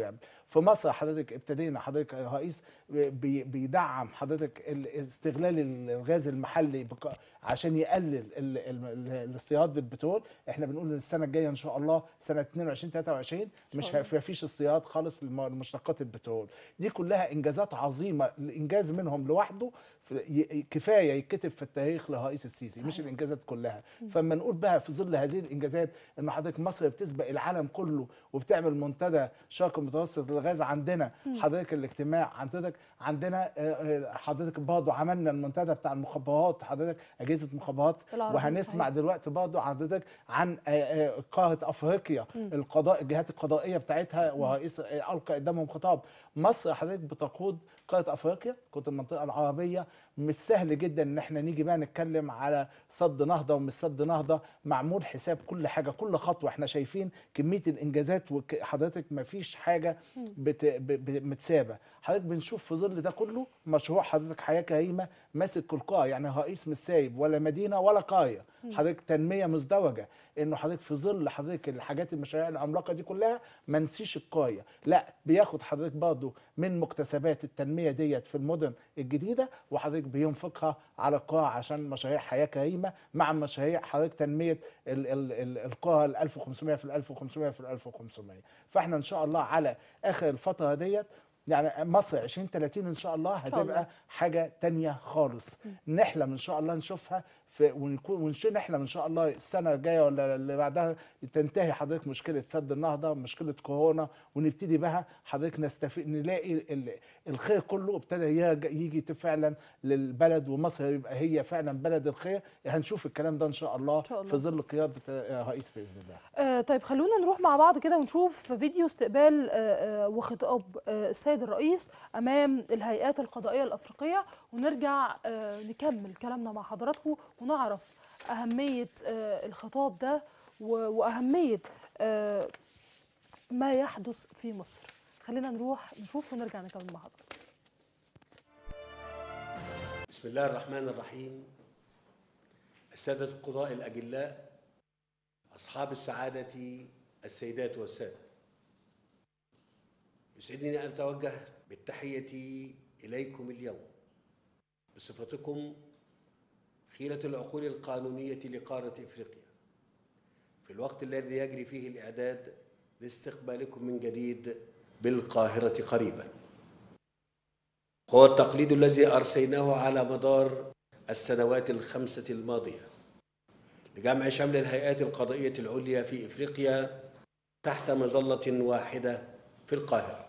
في مصر حضرتك ابتدينا حضرتك يا رئيس بي- بيدعم حضرتك ال- استغلال الغاز المحلي بق- عشان يقلل ال- ال- ال- الاصطياد بالبترول. احنا بنقول ان السنه الجايه ان شاء الله سنه اتنين وعشرين تلاتة وعشرين مش الله. ما فيش اصطياد خالص لم- لمشتقات البترول. دي كلها انجازات عظيمه، الانجاز منهم لوحده ي- كفايه يتكتب في التاريخ لرئيس السيسي. صحيح. مش الانجازات كلها. فلما نقول بقى في ظل هذه الانجازات ان حضرتك مصر بتسبق العالم كله وبتعمل منتدى شرق المتوسط للغاز عندنا، حضرتك الاجتماع حضرتك عندنا آه، آه، حضرتك برضه عملنا المنتدى بتاع المخابرات، حضرتك اجهزه مخابرات، العربية. وهنسمع صحيح. دلوقتي برضه حضرتك عن آه، آه، قاره افريقيا، القضاء الجهات القضائيه بتاعتها، ورئيس آه، القى قدامهم خطاب. مصر حضرتك بتقود قاره افريقيا، قاره المنطقه العربيه. مش سهل جدا ان احنا نيجي بقى نتكلم على صد نهضه ومش صد نهضه، معمول حساب كل حاجه كل خطوه. احنا شايفين كميه الانجازات وحضرتك ما فيش حاجه بت... ب... ب... متسابه. حضرتك بنشوف في ظل ده كله مشروع حضرتك حياه كريمه ماسك كل قاره، يعني رئيس مش سايب ولا مدينه ولا قريه، حضرتك تنميه مزدوجه. انه حضرتك في ظل حضرتك الحاجات المشاريع العملاقه دي كلها ما نسيش القريه، لا بياخد حضرتك برضه من مكتسبات التنميه ديت في المدن الجديده وحضرتك بينفقها على القرى عشان مشاريع حياه كريمه، مع مشاريع حضرتك تنميه ال- ال- ال- القرى ال ألف وخمسمائة في ال ألف وخمسمائة في ال ألف وخمسمائة. فاحنا ان شاء الله على اخر الفتره ديت يعني مصر عشرين ثلاثين ان شاء الله شاء الله. هتبقى حاجه تانية خالص. نحلم ان شاء الله نشوفها في ونكون ونشوف نحلم ان شاء الله السنه الجايه ولا اللي بعدها تنتهي حضرتك مشكله سد النهضه، مشكله كورونا، ونبتدي بقى حضرتك نستفيد نلاقي ال- الخير كله ابتدى يرجع- يجي فعلا للبلد، ومصر يبقى هي فعلا بلد الخير. هنشوف الكلام ده ان شاء الله, إن شاء الله. في ظل قياده رئيس باذن الله. آه طيب خلونا نروح مع بعض كده ونشوف فيديو استقبال آه آه وخطاب آه السيد الرئيس أمام الهيئات القضائية الأفريقية، ونرجع آه نكمل كلامنا مع حضراتكم ونعرف أهمية آه الخطاب ده و- وأهمية آه ما يحدث في مصر. خلينا نروح نشوف ونرجع نكمل مع حضراتكم. بسم الله الرحمن الرحيم. السادة القضاء الأجلاء، أصحاب السعادة، السيدات والسادة، يسعدني أن أتوجه بالتحية إليكم اليوم بصفتكم خيرة العقول القانونية لقارة إفريقيا، في الوقت الذي يجري فيه الإعداد لاستقبالكم من جديد بالقاهرة قريباً. هو التقليد الذي أرسيناه على مدار السنوات الخمسة الماضية لجمع شمل الهيئات القضائية العليا في إفريقيا تحت مظلة واحدة في القاهرة.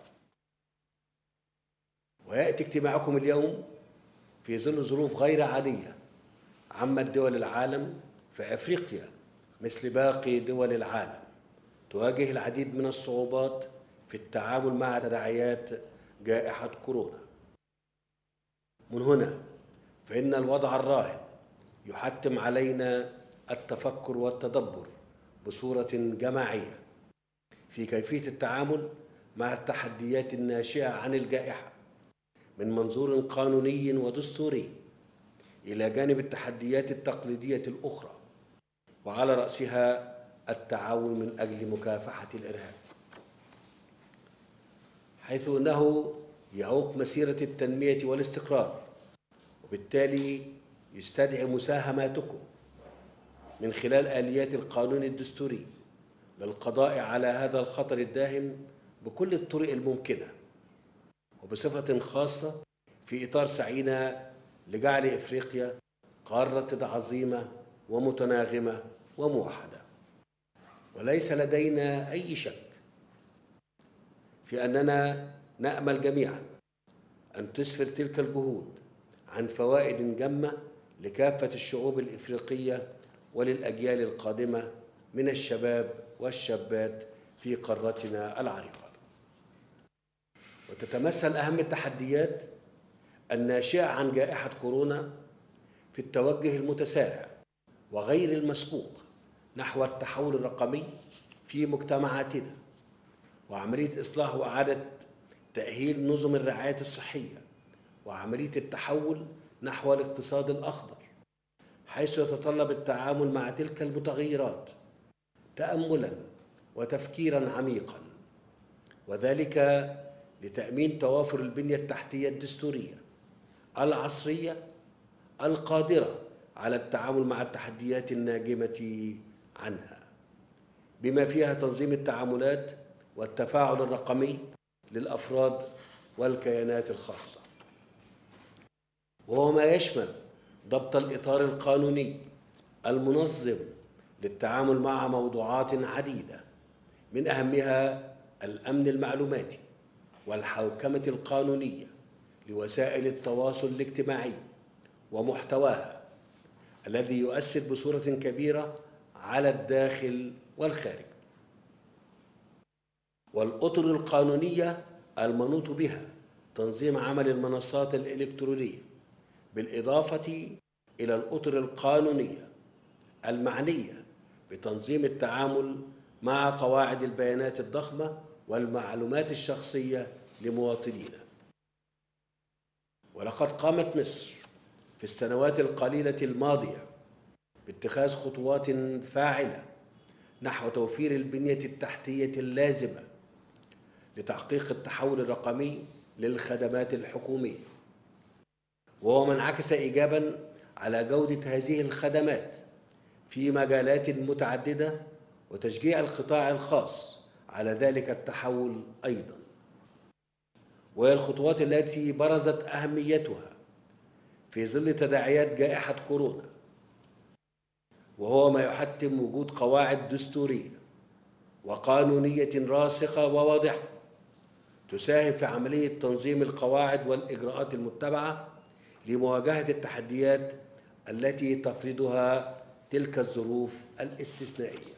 ويأتي اجتماعكم اليوم في ظل ظروف غير عادية عمت دول العالم، في أفريقيا مثل باقي دول العالم تواجه العديد من الصعوبات في التعامل مع تداعيات جائحة كورونا. من هنا فإن الوضع الراهن يحتم علينا التفكر والتدبر بصورة جماعية في كيفية التعامل مع التحديات الناشئة عن الجائحة من منظور قانوني ودستوري، إلى جانب التحديات التقليدية الأخرى، وعلى رأسها التعاون من أجل مكافحة الإرهاب، حيث أنه يعوق مسيرة التنمية والاستقرار، وبالتالي يستدعي مساهماتكم من خلال آليات القانون الدستوري للقضاء على هذا الخطر الداهم بكل الطرق الممكنة، وبصفة خاصة في إطار سعينا لجعل إفريقيا قارة عظيمة ومتناغمة وموحدة. وليس لدينا أي شك في أننا نأمل جميعا أن تسفر تلك الجهود عن فوائد جمة لكافة الشعوب الإفريقية وللأجيال القادمة من الشباب والشابات في قارتنا العريقة. وتتمثل أهم التحديات الناشئة عن جائحة كورونا في التوجه المتسارع وغير المسبوق نحو التحول الرقمي في مجتمعاتنا، وعملية إصلاح وإعادة تأهيل نظم الرعاية الصحية، وعملية التحول نحو الاقتصاد الأخضر، حيث يتطلب التعامل مع تلك المتغيرات تأملاً وتفكيراً عميقاً، وذلك لتأمين توافر البنية التحتية الدستورية العصرية القادرة على التعامل مع التحديات الناجمة عنها، بما فيها تنظيم التعاملات والتفاعل الرقمي للأفراد والكيانات الخاصة، وهو ما يشمل ضبط الإطار القانوني المنظم للتعامل مع موضوعات عديدة، من أهمها الأمن المعلوماتي والحوكمة القانونية لوسائل التواصل الاجتماعي ومحتواها، الذي يؤثر بصورة كبيرة على الداخل والخارج، والأطر القانونية المنوط بها تنظيم عمل المنصات الإلكترونية، بالإضافة إلى الأطر القانونية المعنية بتنظيم التعامل مع قواعد البيانات الضخمة والمعلومات الشخصية لمواطنينا. ولقد قامت مصر في السنوات القليلة الماضية باتخاذ خطوات فاعلة نحو توفير البنية التحتية اللازمة لتحقيق التحول الرقمي للخدمات الحكومية، وهو ما انعكس إيجاباً على جودة هذه الخدمات في مجالات متعددة، وتشجيع القطاع الخاص على ذلك التحول أيضاً. وهي الخطوات التي برزت أهميتها في ظل تداعيات جائحة كورونا، وهو ما يحتم وجود قواعد دستورية وقانونية راسخة وواضحة تساهم في عملية تنظيم القواعد والإجراءات المتبعة لمواجهة التحديات التي تفرضها تلك الظروف الاستثنائية.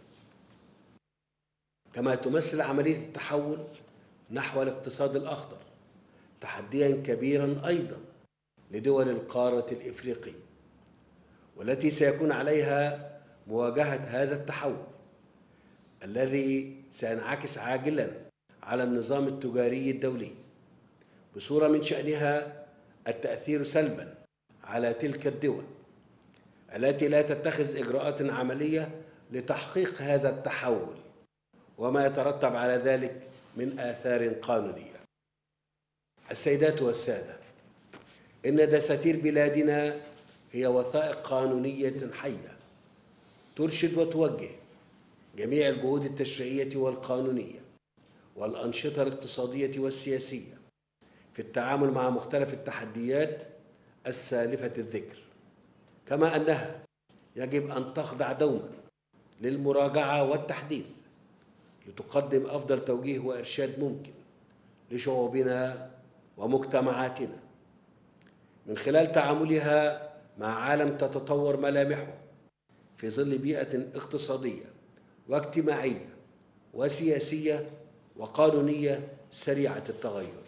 كما تمثل عملية التحول نحو الاقتصاد الأخضر تحدياً كبيراً أيضاً لدول القارة الإفريقية، والتي سيكون عليها مواجهة هذا التحول الذي سينعكس عاجلاً على النظام التجاري الدولي بصورة من شأنها التأثير سلباً على تلك الدول التي لا تتخذ إجراءات عملية لتحقيق هذا التحول وما يترتب على ذلك من آثار قانونية. السيدات والسادة، إن دساتير بلادنا هي وثائق قانونية حية ترشد وتوجه جميع الجهود التشريعية والقانونية والأنشطة الاقتصادية والسياسية في التعامل مع مختلف التحديات السالفة الذكر، كما أنها يجب أن تخضع دوما للمراجعة والتحديث لتقدم أفضل توجيه وإرشاد ممكن لشعوبنا ومجتمعاتنا من خلال تعاملها مع عالم تتطور ملامحه في ظل بيئة اقتصادية واجتماعية وسياسية وقانونية سريعة التغير.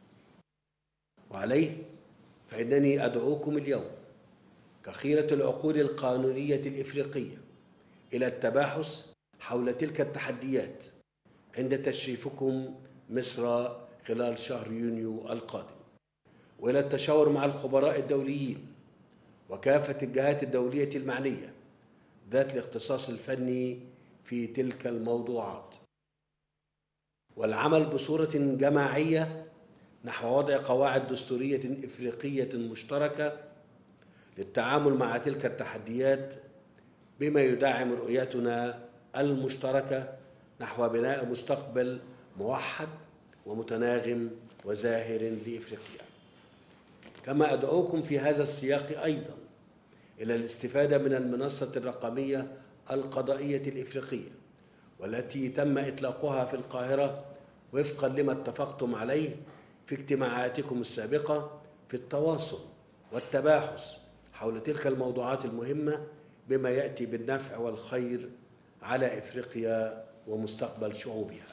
وعليه فإنني أدعوكم اليوم كخيرة العقول القانونية الإفريقية إلى التباحث حول تلك التحديات عند تشريفكم مصر خلال شهر يونيو القادم، وإلى التشاور مع الخبراء الدوليين وكافة الجهات الدولية المعنية ذات الاختصاص الفني في تلك الموضوعات، والعمل بصورة جماعية نحو وضع قواعد دستورية إفريقية مشتركة للتعامل مع تلك التحديات، بما يدعم رؤيتنا المشتركة نحو بناء مستقبل موحد ومتناغم وزاهر لإفريقيا. كما أدعوكم في هذا السياق أيضا إلى الاستفادة من المنصة الرقمية القضائية الإفريقية، والتي تم إطلاقها في القاهرة وفقا لما اتفقتم عليه في اجتماعاتكم السابقة في التواصل والتباحث حول تلك الموضوعات المهمة، بما يأتي بالنفع والخير على إفريقيا ومستقبل شعوبها.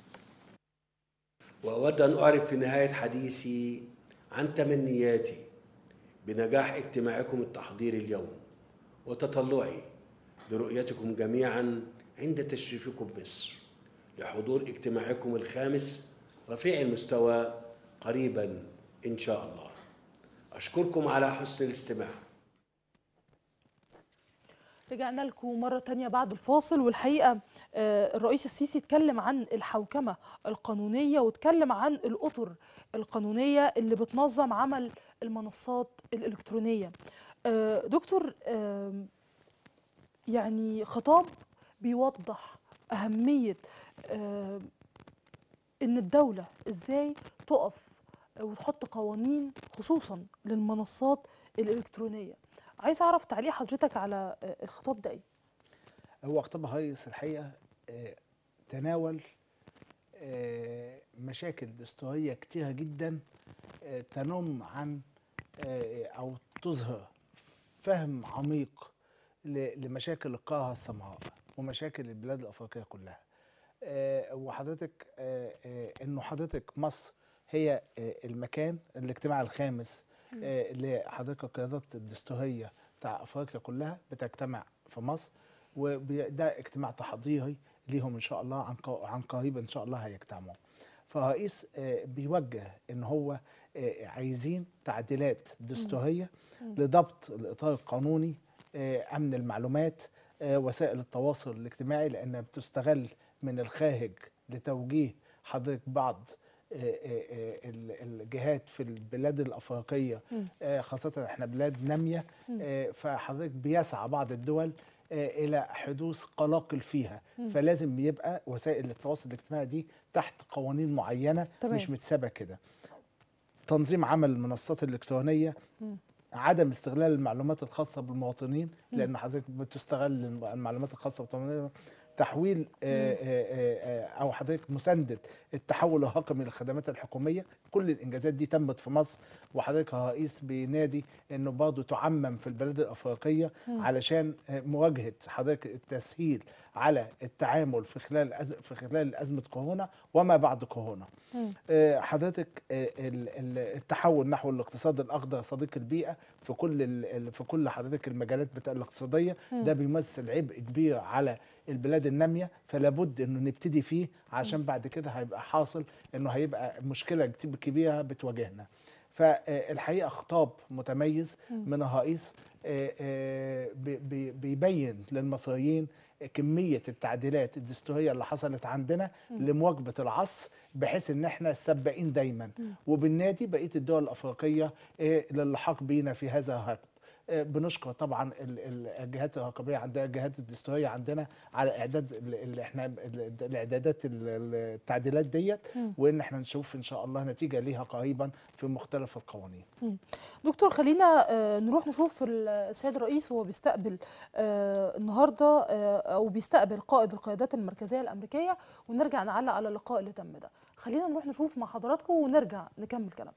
وأود أن أعرف في نهاية حديثي عن تمنياتي بنجاح اجتماعكم التحضيري اليوم، وتطلعي لرؤيتكم جميعا عند تشريفكم مصر لحضور اجتماعكم الخامس رفيع المستوى قريبا إن شاء الله. أشكركم على حسن الاستماع. رجعنا لكم مرة تانية بعد الفاصل، والحقيقة آه، الرئيس السيسي اتكلم عن الحوكمة القانونية واتكلم عن الأطر القانونية اللي بتنظم عمل المنصات الإلكترونية. آه، دكتور، آه، يعني خطاب بيوضح أهمية آه، إن الدولة إزاي تقف وتحط قوانين خصوصا للمنصات الإلكترونية. عايز أعرف تعليق حضرتك على آه، الخطاب ده إيه؟ هو خطاب هايص الحقيقه، آه، تناول آه، مشاكل دستوريه كتيره جدا، آه، تنم عن آه، او تظهر فهم عميق ل- لمشاكل القاره السمراء ومشاكل البلاد الافريقيه كلها. آه، وحضرتك آه، آه، انه حضرتك مصر هي آه، المكان الاجتماع الخامس آه، لحضرتك القيادات الدستوريه بتاع افريقيا كلها بتجتمع في مصر، وده اجتماع تحضيري ليهم ان شاء الله، عن قا- عن قريب ان شاء الله هيجتمعوا. فالرئيس آه، بيوجه ان هو آه، عايزين تعديلات دستوريه لضبط الاطار القانوني، آه، امن المعلومات، آه، وسائل التواصل الاجتماعي، لانها بتستغل من الخارج لتوجيه حضرتك بعض آه، آه، آه، ال- الجهات في البلاد الافريقيه، آه، خاصه احنا بلاد ناميه، آه، فحضرتك بيسعى بعض الدول آه، الى حدوث قلاقل فيها، فلازم يبقى وسائل التواصل الاجتماعي دي تحت قوانين معينه، تمام. مش متسابه كده. تنظيم عمل المنصات الالكترونيه، عدم استغلال المعلومات الخاصة بالمواطنين، لأن حضرتك بتستغل المعلومات الخاصة بالمواطنين، تحويل آه، آه، آه، أو حضرتك مساندة التحول الرقمي للخدمات الحكومية. كل الإنجازات دي تمت في مصر، وحضرتك الرئيس بينادي إنه برضه تعمم في البلاد الأفريقية علشان آه، مواجهة حضرتك التسهيل على التعامل في خلال أز- في خلال أزمة كورونا وما بعد كورونا. آه، حضرتك آه، ال- ال- التحول نحو الاقتصاد الاخضر صديق البيئه في كل ال- ال- في كل حضرتك المجالات بتاع الاقتصاديه، ده بيمثل عبء كبير على البلاد الناميه، فلا بد انه نبتدي فيه، عشان بعد كده هيبقى حاصل انه هيبقى مشكله كتير- كبيره بتواجهنا. فالحقيقه خطاب متميز من الرئيس، آه، آه، بي- بي- بيبين للمصريين كميه التعديلات الدستوريه اللي حصلت عندنا لمواكبه العصر، بحيث ان احنا سباقين دايما، وبالنادي بقيه الدول الافريقيه آه، للحاق بينا في هذا الركب. آه، بنشكر طبعا ال- ال- الجهات الرقابيه عندنا، الجهات الدستوريه عندنا، على اعداد ال- اللي احنا ال- الاعدادات ال- ال- التعديلات ديت، وان احنا نشوف ان شاء الله نتيجه ليها قريبا في مختلف القوانين. دكتور، خلينا آه، نروح نشوف السيد الرئيس وهو بيستقبل آه، النهارده آه، او بيستقبل قائد القيادات المركزيه الامريكيه، ونرجع نعلق على اللقاء اللي تم ده. خلينا نروح نشوف مع حضراتكم ونرجع نكمل كلامنا.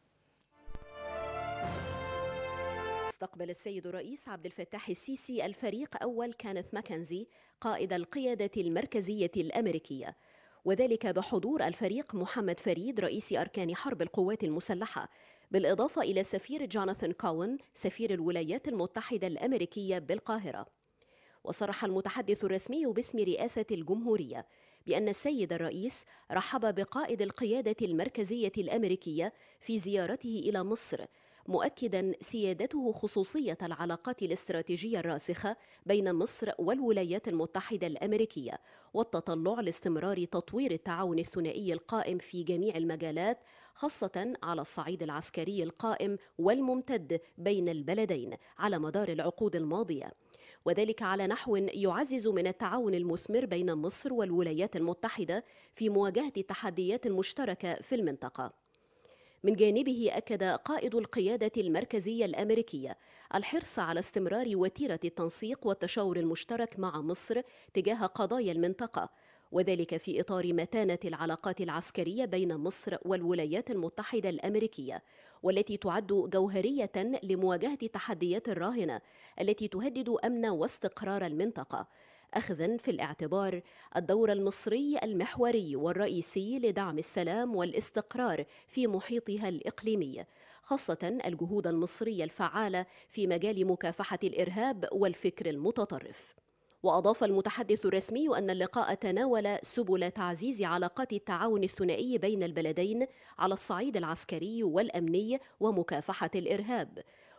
استقبل السيد الرئيس عبد الفتاح السيسي الفريق أول كينيث ماكنزي قائد القيادة المركزية الأمريكية، وذلك بحضور الفريق محمد فريد رئيس أركان حرب القوات المسلحة، بالإضافة إلى السفير جوناثان كوين سفير الولايات المتحدة الأمريكية بالقاهرة. وصرح المتحدث الرسمي باسم رئاسة الجمهورية بأن السيد الرئيس رحب بقائد القيادة المركزية الأمريكية في زيارته إلى مصر، مؤكداً سيادته خصوصية العلاقات الاستراتيجية الراسخة بين مصر والولايات المتحدة الأمريكية، والتطلع لاستمرار تطوير التعاون الثنائي القائم في جميع المجالات، خاصة على الصعيد العسكري القائم والممتد بين البلدين على مدار العقود الماضية، وذلك على نحو يعزز من التعاون المثمر بين مصر والولايات المتحدة في مواجهة التحديات المشتركة في المنطقة. من جانبه أكد قائد القيادة المركزية الأمريكية الحرص على استمرار وتيرة التنسيق والتشاور المشترك مع مصر تجاه قضايا المنطقة، وذلك في إطار متانة العلاقات العسكرية بين مصر والولايات المتحدة الأمريكية، والتي تعد جوهرية لمواجهة التحديات الراهنة التي تهدد أمن واستقرار المنطقة، أخذاً في الاعتبار الدور المصري المحوري والرئيسي لدعم السلام والاستقرار في محيطها الإقليمي، خاصة الجهود المصرية الفعالة في مجال مكافحة الإرهاب والفكر المتطرف. وأضاف المتحدث الرسمي أن اللقاء تناول سبل تعزيز علاقات التعاون الثنائي بين البلدين على الصعيد العسكري والأمني ومكافحة الإرهاب،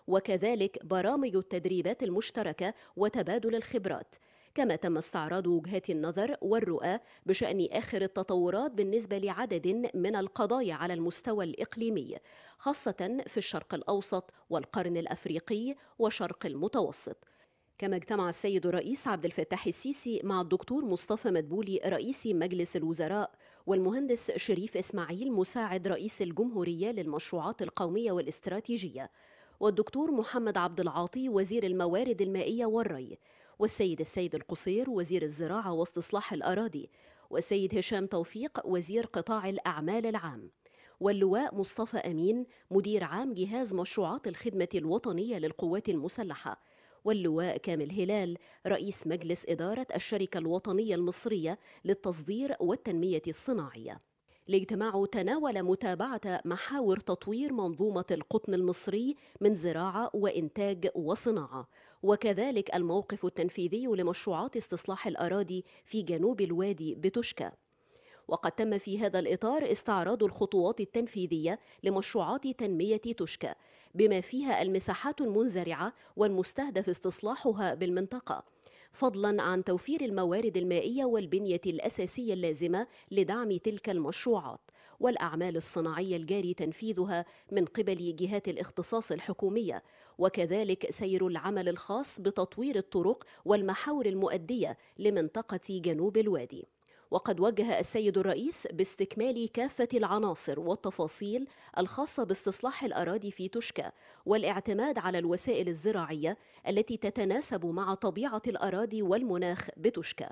وكذلك برامج التدريبات المشتركة وتبادل الخبرات. كما تم استعراض وجهات النظر والرؤى بشأن آخر التطورات بالنسبة لعدد من القضايا على المستوى الإقليمي، خاصة في الشرق الأوسط والقرن الأفريقي وشرق المتوسط. كما اجتمع السيد الرئيس عبد الفتاح السيسي مع الدكتور مصطفى مدبولي رئيس مجلس الوزراء والمهندس شريف إسماعيل مساعد رئيس الجمهورية للمشروعات القومية والاستراتيجية، والدكتور محمد عبد العاطي وزير الموارد المائية والري، والسيد السيد القصير وزير الزراعة واستصلاح الأراضي، والسيد هشام توفيق وزير قطاع الأعمال العام، واللواء مصطفى أمين مدير عام جهاز مشروعات الخدمة الوطنية للقوات المسلحة، واللواء كامل هلال رئيس مجلس إدارة الشركة الوطنية المصرية للتصدير والتنمية الصناعية. الاجتماع تناول متابعة محاور تطوير منظومة القطن المصري من زراعة وإنتاج وصناعة، وكذلك الموقف التنفيذي لمشروعات استصلاح الأراضي في جنوب الوادي بتوشكا. وقد تم في هذا الإطار استعراض الخطوات التنفيذية لمشروعات تنمية توشكا بما فيها المساحات المنزرعة والمستهدف استصلاحها بالمنطقة، فضلا عن توفير الموارد المائية والبنية الأساسية اللازمة لدعم تلك المشروعات والأعمال الصناعية الجاري تنفيذها من قبل جهات الاختصاص الحكومية، وكذلك سير العمل الخاص بتطوير الطرق والمحاور المؤدية لمنطقة جنوب الوادي. وقد وجه السيد الرئيس باستكمال كافة العناصر والتفاصيل الخاصة باستصلاح الأراضي في توشكا والاعتماد على الوسائل الزراعية التي تتناسب مع طبيعة الأراضي والمناخ بتوشكا.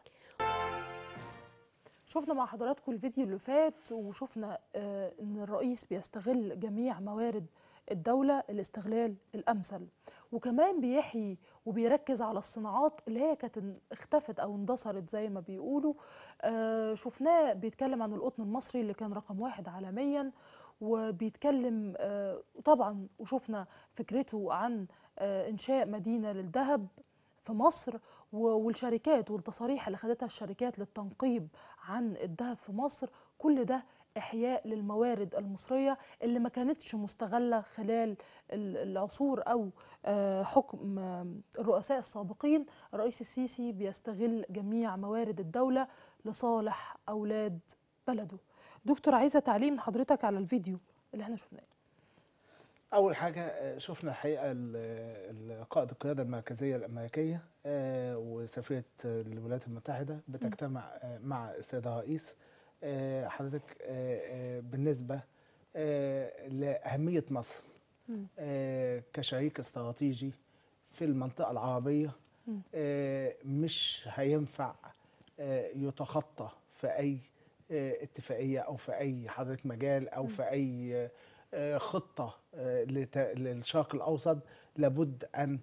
شفنا مع حضراتكم الفيديو اللي فات وشفنا آه ان الرئيس بيستغل جميع موارد الدولة الاستغلال الأمثل، وكمان بيحيي وبيركز على الصناعات اللي هي كانت اختفت أو اندثرت زي ما بيقولوا. آه شفناه بيتكلم عن القطن المصري اللي كان رقم واحد عالميا، وبيتكلم آه طبعا وشفنا فكرته عن آه إنشاء مدينة للذهب في مصر والشركات والتصاريح اللي خدتها الشركات للتنقيب عن الذهب في مصر. كل ده إحياء للموارد المصرية اللي ما كانتش مستغلة خلال العصور أو حكم الرؤساء السابقين. الرئيس السيسي بيستغل جميع موارد الدولة لصالح أولاد بلده. دكتور، عايزة تعليق من حضرتك على الفيديو اللي احنا شفناه. أول حاجة شفنا الحقيقة قائد القيادة المركزية الأمريكية وسفيرة الولايات المتحدة بتجتمع مع السيد الرئيس. حضرتك بالنسبة لأهمية مصر كشريك استراتيجي في المنطقة العربية، مش هينفع يتخطى في أي اتفاقية أو في أي حضرتك مجال أو في أي خطة للشرق الأوسط. لابد أن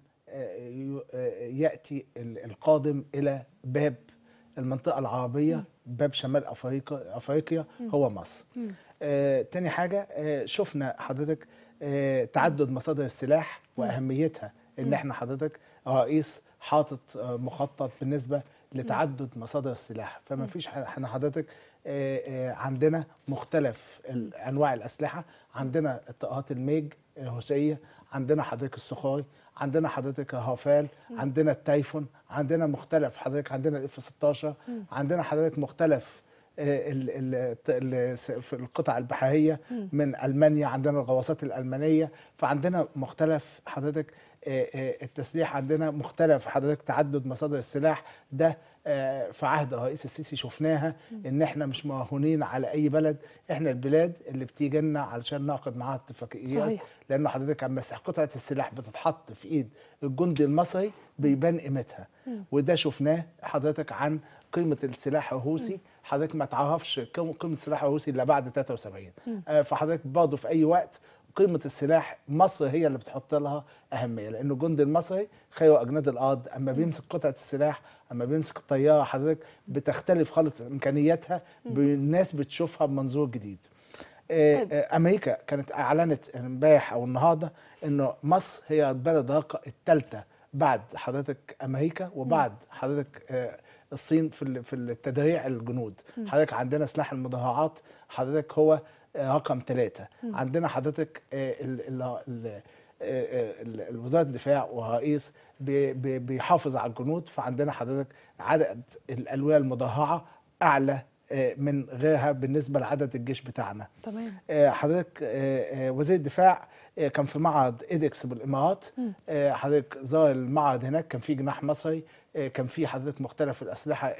يأتي القادم إلى باب المنطقة العربية، باب شمال أفريقيا أفريقيا هو مصر. آه، تاني حاجة آه، شفنا حضرتك آه، تعدد مصادر السلاح وأهميتها، إن إحنا حضرتك رئيس حاطط آه، مخطط بالنسبة لتعدد مصادر السلاح. فما فيش احنا حضرتك آه، آه، عندنا مختلف أنواع الأسلحة، عندنا الطائرات الميج الهوسية، عندنا حضرتك السخوي، عندنا حضرتك الهافال، عندنا التايفون، عندنا مختلف حضرتك، عندنا الاف ستاشر، عندنا حضرتك مختلف ال ال ال في القطع البحريه من المانيا، عندنا الغواصات الالمانيه. فعندنا مختلف حضرتك التسليح، عندنا مختلف حضرتك تعدد مصادر السلاح. ده في عهد الرئيس السيسي شفناها، ان احنا مش مراهونين على اي بلد، احنا البلاد اللي بتيجي لنا علشان نعقد معاها اتفاقيات. صحيح. لان حضرتك اما قطعه السلاح بتتحط في ايد الجندي المصري بيبان قيمتها، وده شفناه حضرتك عن قيمه السلاح الروسي. حضرتك ما تعرفش قيمه السلاح الروسي الا بعد ثلاثة وسبعين. فحضرتك برضه في اي وقت قيمة السلاح مصر هي اللي بتحط لها أهمية، لأنه الجندي المصري خير أجناد الأرض. أما بيمسك قطعة السلاح، أما بيمسك الطيارة، حضرتك بتختلف خالص إمكانياتها، الناس بتشوفها بمنظور جديد. طيب. أمريكا كانت أعلنت امبارح أو النهاردة إنه مصر هي البلد الرقم الثالثة بعد حضرتك أمريكا وبعد حضرتك الصين في في التدريع الجنود. حضرتك عندنا سلاح المدرعات حضرتك هو رقم ثلاثة. عندنا حضرتك وزاره الدفاع ورئيس بيحافظ على الجنود، فعندنا حضرتك عدد الالويه المضاهعه اعلى من غيرها بالنسبه لعدد الجيش بتاعنا. تمام. حضرتك وزير الدفاع كان في معرض ايدكس بالامارات، حضرتك زار المعرض هناك، كان في جناح مصري، كان في حضرتك مختلف الاسلحه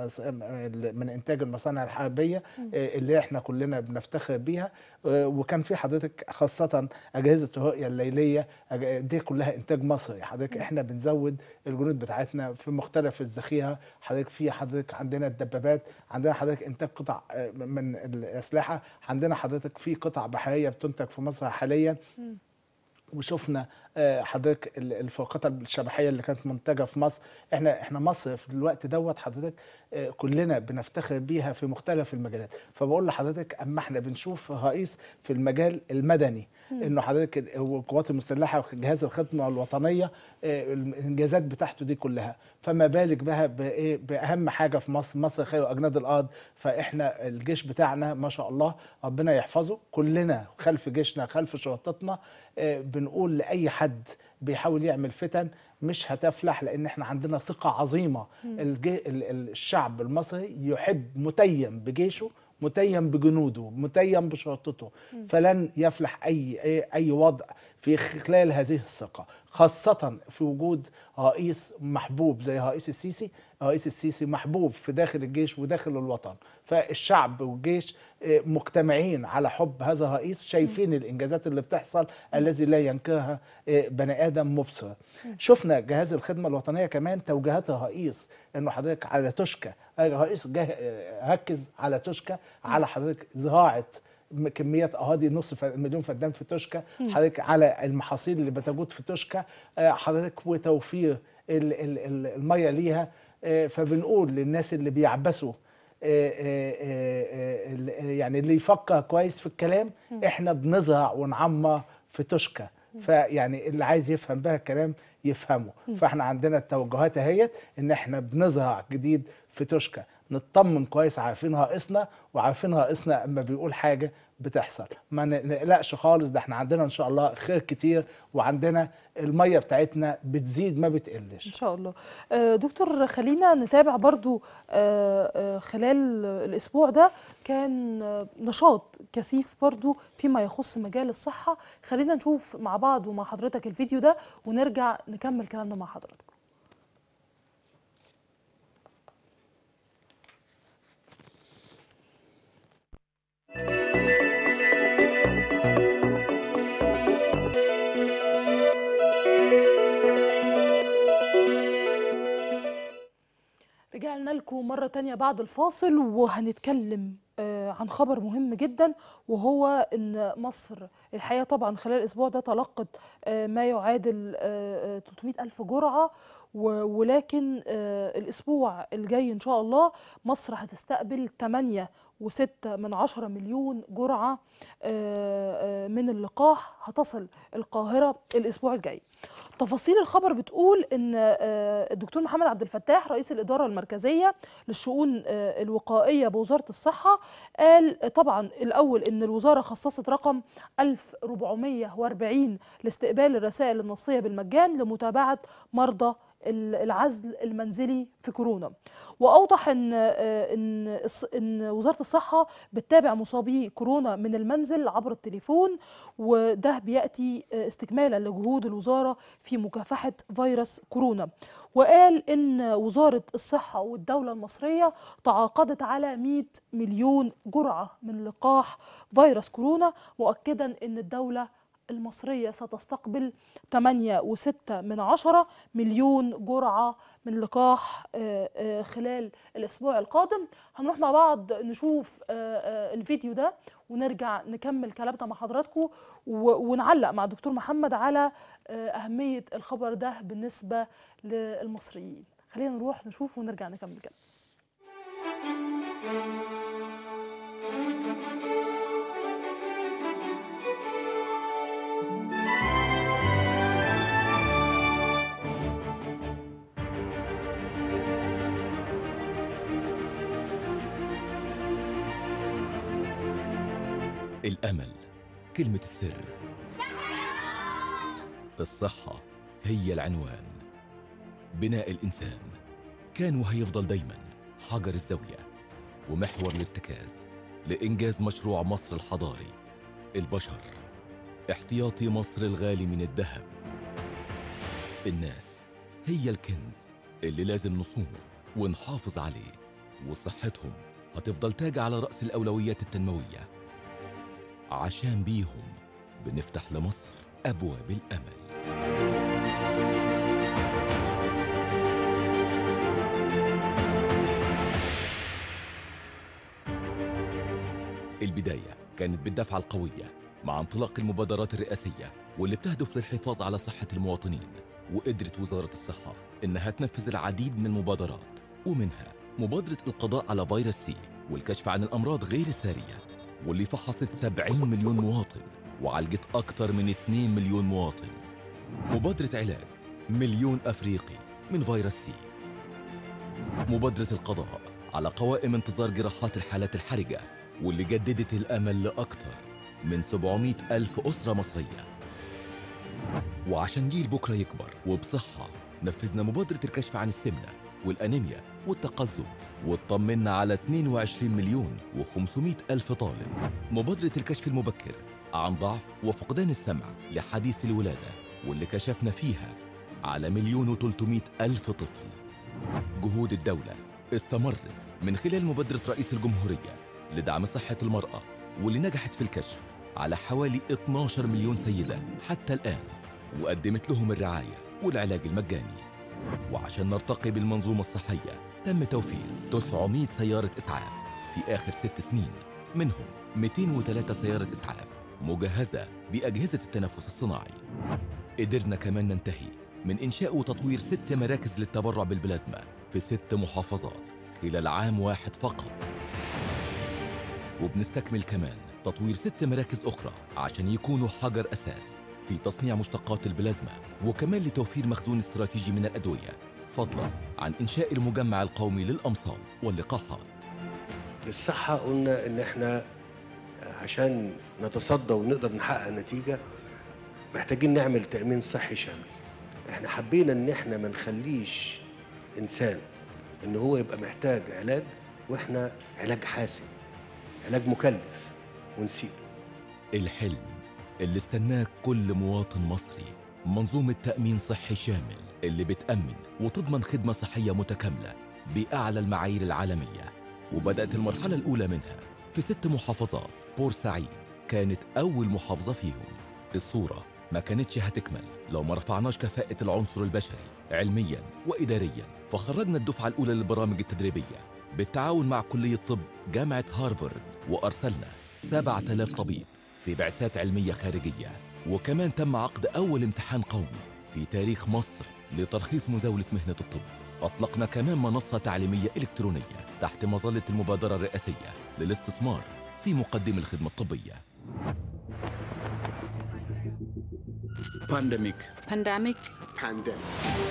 من انتاج المصانع الحربيه اللي احنا كلنا بنفتخر بيها، وكان في حضرتك خاصه اجهزه الرؤيه الليليه، دي كلها انتاج مصري. حضرتك احنا بنزود الجنود بتاعتنا في مختلف الذخيره. حضرتك في حضرتك عندنا الدبابات، عندنا حضرتك انتاج قطع من الاسلحه، عندنا حضرتك في قطع بحريه بتنتج في مصر حاليا. وشفنا حضرتك الفرقات الشبحيه اللي كانت منتجه في مصر. احنا احنا مصر في الوقت دوت حضرتك كلنا بنفتخر بيها في مختلف المجالات. فبقول لحضرتك اما احنا بنشوف رئيس في المجال المدني انه حضرتك القوات المسلحه وجهاز الخدمه الوطنيه الانجازات بتاعته دي كلها، فما بالك بها بايه باهم حاجه في مصر، مصر خير واجناد الارض. فاحنا الجيش بتاعنا ما شاء الله ربنا يحفظه، كلنا خلف جيشنا خلف شرطتنا. بنقول لاي حد بيحاول يعمل فتن مش هتفلح، لان احنا عندنا ثقه عظيمه. الشعب المصري يحب متيم بجيشه، متيم بجنوده، متيم بشرطته، فلن يفلح اي اي, أي وضع في خلال هذه الثقه، خاصه في وجود رئيس محبوب زي رئيس السيسي. رئيس السيسي محبوب في داخل الجيش وداخل الوطن، فالشعب والجيش مجتمعين على حب هذا الرئيس، شايفين الانجازات اللي بتحصل الذي لا ينكرها بني ادم مبصر. شفنا جهاز الخدمه الوطنيه كمان توجيهات الرئيس انه حضرتك على توشكا، الرئيس ركز على توشكا، على حضرتك زراعه كميات اراضي نص مليون فدان في توشكا، حضرتك على المحاصيل اللي بتجود في توشكا، حضرتك وتوفير الميه ليها. فبنقول للناس اللي بيعبسوا يعني اللي يفكر كويس في الكلام، احنا بنزرع ونعمر في توشكا، فيعني اللي عايز يفهم بها الكلام يفهمه. فاحنا عندنا التوجهات اهيت ان احنا بنزرع جديد في توشكا، نطمن كويس، عارفين رئيسنا وعارفين رئيسنا اما بيقول حاجه بتحصل، ما نقلقش خالص. ده احنا عندنا ان شاء الله خير كتير، وعندنا الميه بتاعتنا بتزيد ما بتقلش ان شاء الله. دكتور خلينا نتابع برضو خلال الاسبوع ده كان نشاط كثيف برضو فيما يخص مجال الصحه. خلينا نشوف مع بعض ومع حضرتك الفيديو ده ونرجع نكمل كلامنا مع حضرتك. رجعنا لكم مرة تانية بعد الفاصل، وهنتكلم عن خبر مهم جدا، وهو ان مصر الحقيقة طبعا خلال الاسبوع ده تلقت ما يعادل ثلاثمائة ألف جرعة، ولكن الاسبوع الجاي ان شاء الله مصر هتستقبل ثمانية وستة من عشرة مليون جرعة من اللقاح، هتصل القاهرة الاسبوع الجاي. تفاصيل الخبر بتقول ان الدكتور محمد عبد الفتاح رئيس الإدارة المركزية للشؤون الوقائية بوزارة الصحة قال طبعا الأول ان الوزارة خصصت رقم ألف وأربعمائة وأربعين لاستقبال الرسائل النصية بالمجان لمتابعة مرضى العزل المنزلي في كورونا، واوضح ان ان ان وزاره الصحه بتتابع مصابي كورونا من المنزل عبر التليفون، وده بياتي استكمالا لجهود الوزاره في مكافحه فيروس كورونا. وقال ان وزاره الصحه والدوله المصريه تعاقدت على مئة مليون جرعه من لقاح فيروس كورونا، مؤكدا ان الدوله المصرية ستستقبل ثمانية وستة من عشرة مليون جرعة من لقاح خلال الأسبوع القادم. هنروح مع بعض نشوف الفيديو ده ونرجع نكمل كلامنا مع حضراتكم ونعلق مع دكتور محمد على أهمية الخبر ده بالنسبة للمصريين. خلينا نروح نشوف ونرجع نكمل كلام. الأمل كلمة السر. الصحة هي العنوان. بناء الإنسان كان وهيفضل دايما حجر الزاوية ومحور الارتكاز لإنجاز مشروع مصر الحضاري. البشر احتياطي مصر الغالي من الذهب. الناس هي الكنز اللي لازم نصونه ونحافظ عليه، وصحتهم هتفضل تاج على رأس الأولويات التنموية، عشان بيهم بنفتح لمصر أبواب الأمل. البداية كانت بالدفعة القوية مع انطلاق المبادرات الرئاسية واللي بتهدف للحفاظ على صحة المواطنين. وقدرت وزارة الصحة إنها تنفذ العديد من المبادرات، ومنها مبادرة القضاء على فيروس سي والكشف عن الأمراض غير السارية، واللي فحصت سبعين مليون مواطن وعالجت أكثر من اثنين مليون مواطن. مبادرة علاج مليون أفريقي من فيروس سي. مبادرة القضاء على قوائم انتظار جراحات الحالات الحرجة، واللي جددت الأمل لأكثر من سبعمائة ألف أسرة مصرية. وعشان جيل بكرة يكبر وبصحة، نفذنا مبادرة الكشف عن السمنة والأنيميا والتقزم، واطمنا على اثنين وعشرين مليون وخمسمائة ألف طالب. مبادرة الكشف المبكر عن ضعف وفقدان السمع لحديث الولادة، واللي كشفنا فيها على مليون وثلاثمائة ألف طفل. جهود الدولة استمرت من خلال مبادرة رئيس الجمهورية لدعم صحة المرأة، واللي نجحت في الكشف على حوالي اثني عشر مليون سيدة حتى الآن، وقدمت لهم الرعاية والعلاج المجاني. وعشان نرتقي بالمنظومة الصحية، تم توفير تسعمائة سيارة إسعاف في آخر ست سنين، منهم مئتين وثلاثة سيارة إسعاف مجهزة بأجهزة التنفس الصناعي. قدرنا كمان ننتهي من إنشاء وتطوير ست مراكز للتبرع بالبلازما في ست محافظات خلال عام واحد فقط. وبنستكمل كمان تطوير ست مراكز أخرى عشان يكونوا حجر أساس في تصنيع مشتقات البلازما، وكمان لتوفير مخزون استراتيجي من الأدوية، فضلا عن إنشاء المجمع القومي للأمصال واللقاحات. للصحة قلنا إن إحنا عشان نتصدى ونقدر نحقق نتيجة محتاجين نعمل تأمين صحي شامل. إحنا حبينا إن إحنا ما نخليش إنسان إن هو يبقى محتاج علاج وإحنا علاج حاسم، علاج مكلف ونسيب. الحلم اللي استناه كل مواطن مصري، منظومة تأمين صحي شامل اللي بتأمن وتضمن خدمة صحية متكاملة بأعلى المعايير العالمية. وبدأت المرحلة الأولى منها في ست محافظات. بورسعيد كانت أول محافظة فيهم. الصورة ما كانتش هتكمل لو ما رفعناش كفاءة العنصر البشري علمياً وإدارياً، فخرجنا الدفعة الأولى للبرامج التدريبية بالتعاون مع كلية طب جامعة هارفارد، وأرسلنا سبعة آلاف طبيب في بعثات علمية خارجية. وكمان تم عقد أول امتحان قومي في تاريخ مصر لترخيص مزاولة مهنة الطب. أطلقنا كمان منصة تعليمية إلكترونية تحت مظلة المبادرة الرئاسية للاستثمار في مقدم الخدمة الطبية. بانديميك بانديميك بانديميك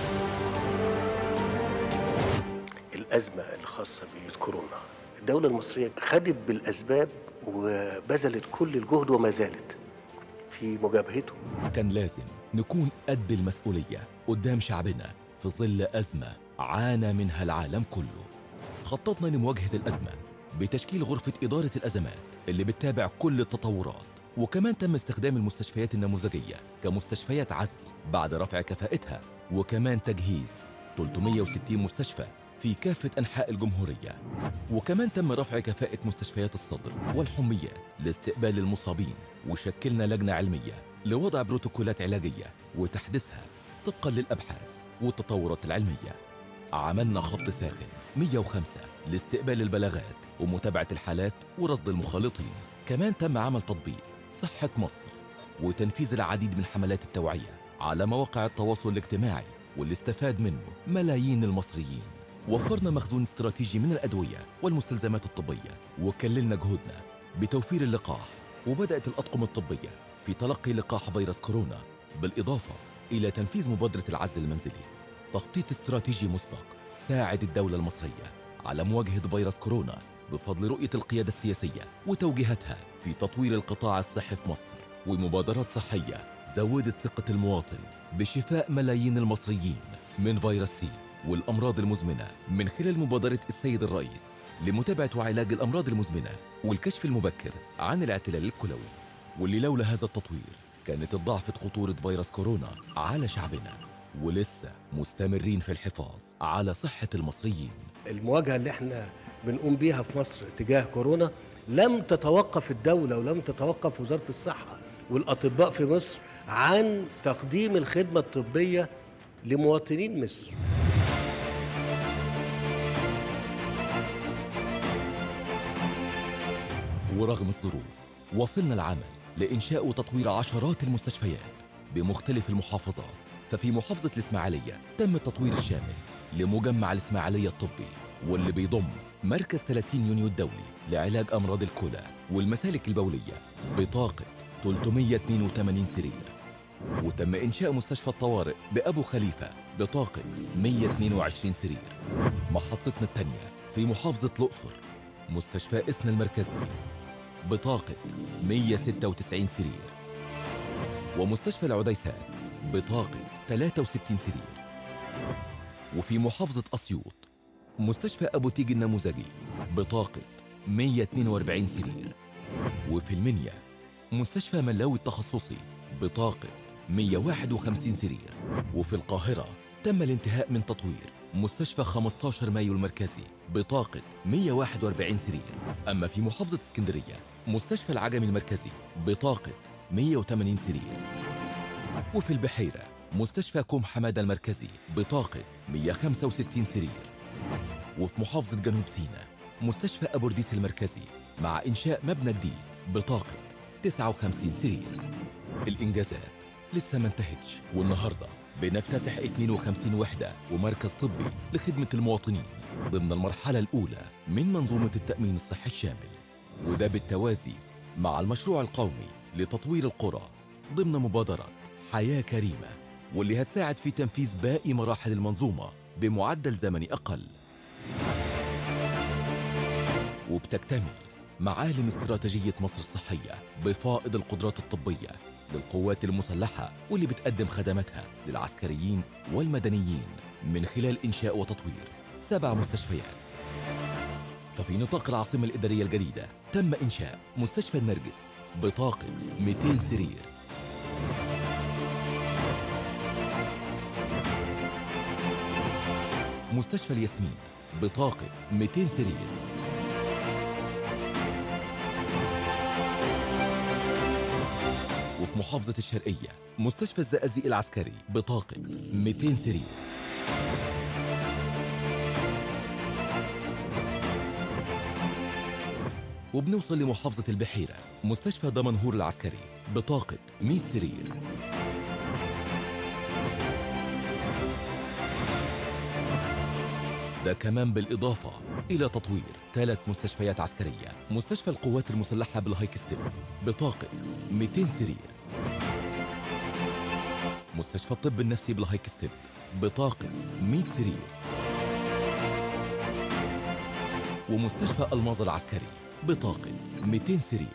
الأزمة الخاصة بكورونا، الدولة المصرية خدت بالأسباب وبذلت كل الجهد وما زالت في مجابهته. كان لازم نكون قد المسؤولية قدام شعبنا في ظل أزمة عانى منها العالم كله. خططنا لمواجهة الأزمة بتشكيل غرفة إدارة الأزمات اللي بتتابع كل التطورات، وكمان تم استخدام المستشفيات النموذجية كمستشفيات عزل بعد رفع كفاءتها، وكمان تجهيز ثلاثمائة وستين مستشفى في كافة أنحاء الجمهورية. وكمان تم رفع كفاءة مستشفيات الصدر والحميات لاستقبال المصابين، وشكلنا لجنة علمية لوضع بروتوكولات علاجية وتحديثها طبقاً للأبحاث والتطورات العلمية. عملنا خط ساخن مئة وخمسة لاستقبال البلاغات ومتابعة الحالات ورصد المخالطين. كمان تم عمل تطبيق صحة مصر وتنفيذ العديد من حملات التوعية على مواقع التواصل الاجتماعي، واللي استفاد منه ملايين المصريين. وفرنا مخزون استراتيجي من الأدوية والمستلزمات الطبية، وكللنا جهودنا بتوفير اللقاح، وبدأت الأطقم الطبية في تلقي لقاح فيروس كورونا، بالإضافة إلى تنفيذ مبادرة العزل المنزلي. تخطيط استراتيجي مسبق ساعد الدولة المصرية على مواجهة فيروس كورونا بفضل رؤية القيادة السياسية وتوجيهاتها في تطوير القطاع الصحي في مصر ومبادرات صحية زودت ثقة المواطن بشفاء ملايين المصريين من فيروس سي والأمراض المزمنة من خلال مبادرة السيد الرئيس لمتابعة وعلاج الأمراض المزمنة والكشف المبكر عن الاعتلال الكلوي، واللي لولا هذا التطوير كانت اتضاعفت خطورة فيروس كورونا على شعبنا، ولسه مستمرين في الحفاظ على صحة المصريين. المواجهة اللي احنا بنقوم بيها في مصر تجاه كورونا لم تتوقف الدولة ولم تتوقف وزارة الصحة والأطباء في مصر عن تقديم الخدمة الطبية لمواطنين مصر. ورغم الظروف وصلنا العمل لإنشاء وتطوير عشرات المستشفيات بمختلف المحافظات. ففي محافظة الإسماعيلية تم التطوير الشامل لمجمع الإسماعيلية الطبي، واللي بيضم مركز ثلاثين يونيو الدولي لعلاج أمراض الكلى والمسالك البولية بطاقة ثلاثمائة واثنين وثمانين سرير. وتم إنشاء مستشفى الطوارئ بأبو خليفة بطاقة مائة واثنين وعشرين سرير. محطتنا الثانية في محافظة الأقصر مستشفى إسنا المركزي بطاقة مائة وستة وتسعين سرير، ومستشفى العديسات بطاقة ثلاثة وستين سرير. وفي محافظة أسيوط مستشفى أبو تيج النموذجي بطاقة مائة واثنين وأربعين سرير. وفي المنيا مستشفى ملاوي التخصصي بطاقة مائة وواحد وخمسين سرير. وفي القاهرة تم الانتهاء من تطوير مستشفى خمسة عشر مايو المركزي بطاقة مائة وواحد وأربعين سرير. أما في محافظة اسكندرية مستشفى العجمي المركزي بطاقة مائة وثمانين سرير. وفي البحيرة مستشفى كوم حمادة المركزي بطاقة مائة وخمسة وستين سرير. وفي محافظة جنوب سيناء مستشفى أبو رديس المركزي مع إنشاء مبنى جديد بطاقة تسعة وخمسين سرير. الإنجازات لسه ما انتهتش، والنهاردة بنفتتح اثنين وخمسين وحدة ومركز طبي لخدمة المواطنين ضمن المرحلة الأولى من منظومة التأمين الصحي الشامل، وده بالتوازي مع المشروع القومي لتطوير القرى ضمن مبادرة حياة كريمة، واللي هتساعد في تنفيذ باقي مراحل المنظومة بمعدل زمني أقل. وبتكتمل معالم استراتيجية مصر الصحية بفائض القدرات الطبية للقوات المسلحة، واللي بتقدم خدماتها للعسكريين والمدنيين من خلال إنشاء وتطوير سبع مستشفيات. ففي نطاق العاصمة الإدارية الجديدة تم إنشاء مستشفى النرجس بطاقة مئتين سرير، مستشفى الياسمين بطاقة مئتين سرير، وفي محافظة الشرقية مستشفى الزقازيق العسكري بطاقة مئتين سرير. وبنوصل لمحافظة البحيرة مستشفى دمنهور العسكري بطاقة مئة سرير. ده كمان بالإضافة إلى تطوير ثلاث مستشفيات عسكرية، مستشفى القوات المسلحة بالهايك ستيب بطاقة مئتين سرير، مستشفى الطب النفسي بالهايك ستيب بطاقة مئة سرير، ومستشفى الماظة العسكري بطاقة مئتين سرير.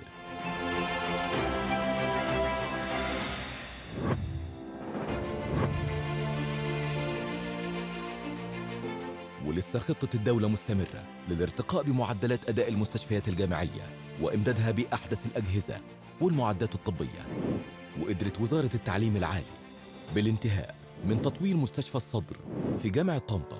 ولسه خطة الدولة مستمرة للارتقاء بمعدلات أداء المستشفيات الجامعية وإمدادها بأحدث الأجهزة والمعدات الطبية. وقدرت وزارة التعليم العالي بالانتهاء من تطوير مستشفى الصدر في جامعة طنطا.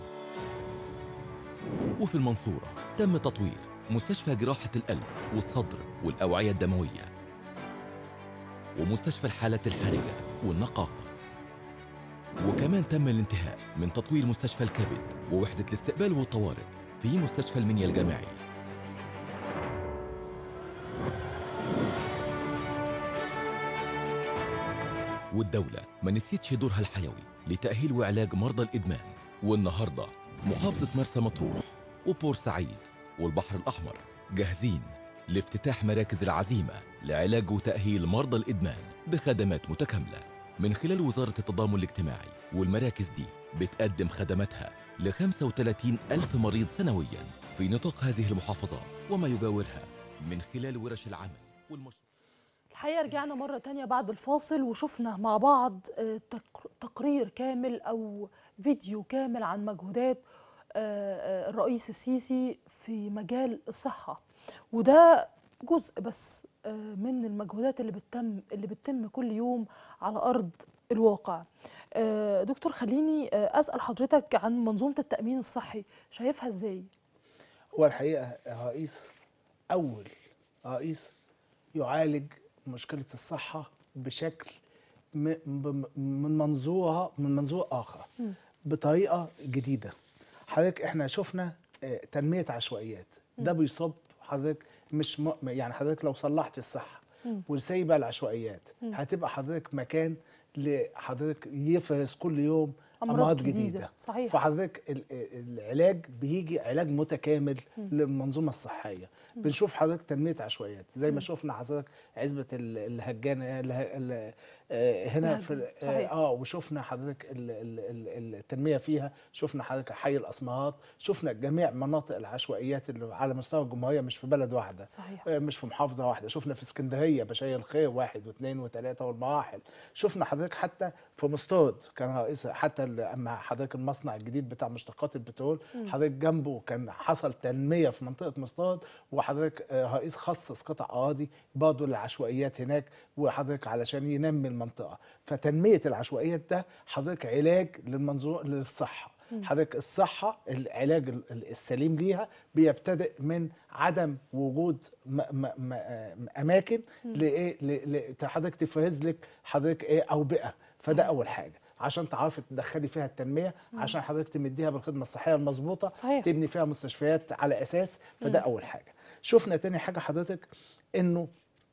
وفي المنصورة تم تطوير مستشفى جراحة القلب والصدر والأوعية الدموية، ومستشفى الحالات الحرجة والنقاهة. وكمان تم الانتهاء من تطوير مستشفى الكبد ووحدة الاستقبال والطوارئ في مستشفى المنيا الجامعي. والدولة ما نسيتش دورها الحيوي لتأهيل وعلاج مرضى الإدمان. والنهاردة محافظة مرسى مطروح وبورسعيد والبحر الأحمر جاهزين لافتتاح مراكز العزيمة لعلاج وتأهيل مرضى الإدمان بخدمات متكاملة من خلال وزارة التضامن الاجتماعي. والمراكز دي بتقدم خدماتها ل خمسة وثلاثين ألف مريض سنوياً في نطاق هذه المحافظات وما يجاورها من خلال ورش العمل والمشروع. الحقيقة رجعنا مرة تانية بعد الفاصل وشفنا مع بعض آه، تق- تقرير كامل أو فيديو كامل عن مجهودات آه، آه، الرئيس السيسي في مجال الصحة، وده جزء بس آه، من المجهودات اللي بتتم اللي بتتم كل يوم على أرض الواقع. آه، دكتور خليني آه، أسأل حضرتك عن منظومة التأمين الصحي، شايفها إزاي؟ هو الحقيقه رئيس اول رئيس يعالج مشكله الصحه بشكل م- ب- من منظورها من منظور اخر، بطريقه جديده. حضرتك احنا شفنا آه، تنميه عشوائيات، ده بيصب حضرتك مش م... يعني حضرتك لو صلحت الصحه وسايبه العشوائيات هتبقى حضرتك مكان لحضرتك يفرز كل يوم أمراض امراض جديدة. جديده. صحيح. فحضرتك ال- العلاج بيجي علاج متكامل للمنظومه الصحيه. بنشوف حضرتك تنميه عشوائيات زي ما شفنا حضرتك عزبه ال- الهجان اله- ال- آه، هنا في الهجان. اه صحيح. آه، وشفنا حضرتك ال- ال- ال- التنميه فيها، شفنا حضرتك حي الاسمرات، شفنا جميع مناطق العشوائيات اللي على مستوى الجمهوريه، مش في بلد واحده، صحيح. آه، مش في محافظه واحده. شفنا في اسكندريه بشاير الخير واحد واثنين وثلاثه والمراحل. شفنا حضرتك حتى في مستود كان رئيس حتى ال- اما حضرتك المصنع الجديد بتاع مشتقات البترول حضرتك جنبه كان حصل تنميه في منطقه مستود، وحضرتك آه، رئيس خصص قطع اراضي برضه للعشوائيات هناك، وحضرتك علشان ينمي المنطقه. فتنميه العشوائيات ده حضرتك علاج للمنظور للصحه. حضرتك الصحه العلاج ال- ال- السليم ليها بيبتدئ من عدم وجود م م م اماكن لايه ل- ل- حضرتك تفرز لك حضرتك ايه اوبئه. فده اول حاجه عشان تعرفي تدخلي فيها التنميه، عشان حضرتك تمديها بالخدمه الصحيه المظبوطه، صحيح. تبني فيها مستشفيات على اساس. فده اول حاجه. شفنا تاني حاجه حضرتك انه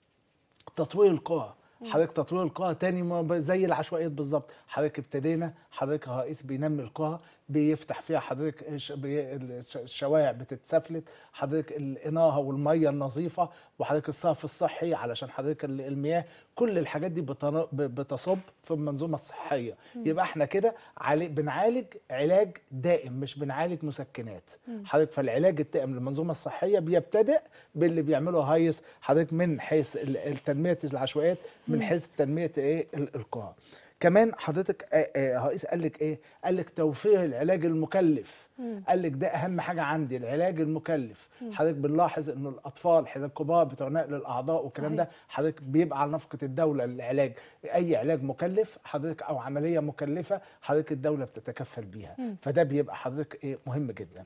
تطوير القرى. حضرتك تطوير القرى تاني ما ب- زي العشوائيات بالظبط. حضرتك ابتدينا حضرتك رئيس بينمي القرى، بيفتح فيها حضرتك ش- بي- الش- الشوارع بتتسفلت، حضرتك الاناره والميه النظيفه، وحضرتك الصرف الصحي علشان حضرتك ال- المياه. كل الحاجات دي بتنا- ب- بتصب في المنظومه الصحيه. يبقى احنا كده عالي- بنعالج علاج دائم، مش بنعالج مسكنات. حضرتك فالعلاج الدائم للمنظومه الصحيه بيبتدئ باللي بيعمله هايس حضرتك من حيث ال- التنميه العشوائيات، من حيث تنميه ايه ال- القرى. كمان حضرتك آه، آه، رئيس قال لك ايه؟ قال لك توفير العلاج المكلف. قال لك ده اهم حاجه عندي، العلاج المكلف. حضرتك بنلاحظ انه الاطفال حضرتك الكبار بتوع نقل الاعضاء والكلام ده حضرتك بيبقى على نفقه الدوله للعلاج. اي علاج مكلف حضرتك او عمليه مكلفه حضرتك الدوله بتتكفل بيها. فده بيبقى حضرتك ايه مهم جدا.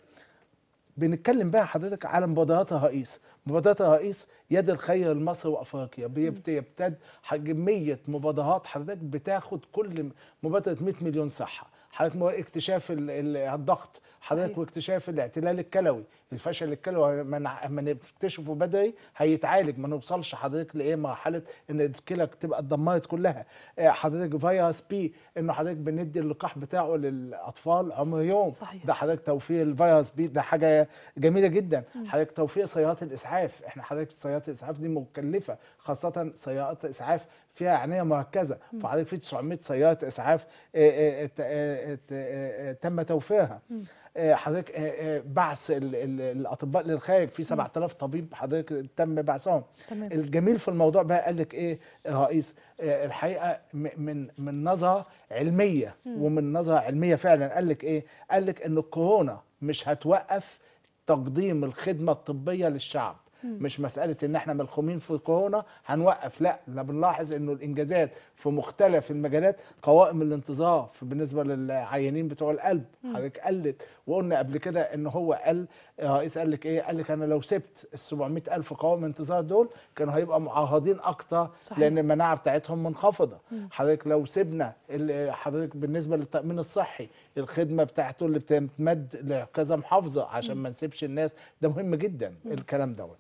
بنتكلم بقى حضرتك على مبادرات الرئيس. مبادرات الرئيس يد الخير لمصر وافريقيا بيبتدي كميه مبادرات حضرتك بتاخد كل مبادره مئة مليون صحه. حضرتك اكتشاف ال- ال- الضغط حضرتك، صحيح. واكتشاف الاعتلال الكلوي، الفشل الكلوي لما نكتشفه بدري هيتعالج، ما نوصلش حضرتك لايه مرحله ان الكلى تبقى اتدمرت كلها. آه، حضرتك فيروس بي انه حضرتك بندي اللقاح بتاعه للاطفال عمر يوم. صحيح. ده حضرتك توفير الفيروس بي ده حاجه جميله جدا. حضرتك توفير سيارات الاسعاف، احنا حضرتك سيارات الاسعاف دي مكلفه، خاصه سيارات الاسعاف فيها عنايه مركزه. فحضرتك في تسعمئة سياره اسعاف آه، آه، آه، آه، آه، تم توفيرها. آه، حضرتك آه، آه، بعث ال- ال- الاطباء للخارج في سبعة آلاف طبيب حضرتك تم بعثهم. تمام. الجميل في الموضوع بقى قال لك ايه الرئيس؟ آه، الحقيقه م- من من نظره علميه ومن نظره علميه فعلا قال لك ايه؟ قال لك ان الكورونا مش هتوقف تقديم الخدمه الطبيه للشعب. مش مساله ان احنا ملخومين في كورونا هنوقف، لا، لا بنلاحظ انه الانجازات في مختلف المجالات. قوائم الانتظار في بالنسبه للعيانين بتوع القلب حضرتك قلت، وقلنا قبل كده ان هو قال الرئيس قال لك ايه؟ قال لك انا لو سبت ال سبعمئة الف قوائم انتظار دول كانوا هيبقى معرضين اكتر، صحيح. لان المناعه بتاعتهم منخفضه. حضرتك لو سيبنا ال- حضرتك بالنسبه للتامين الصحي الخدمه بتاعته اللي بتمد لكذا محافظه عشان ما نسيبش الناس، ده مهم جدا الكلام دوت.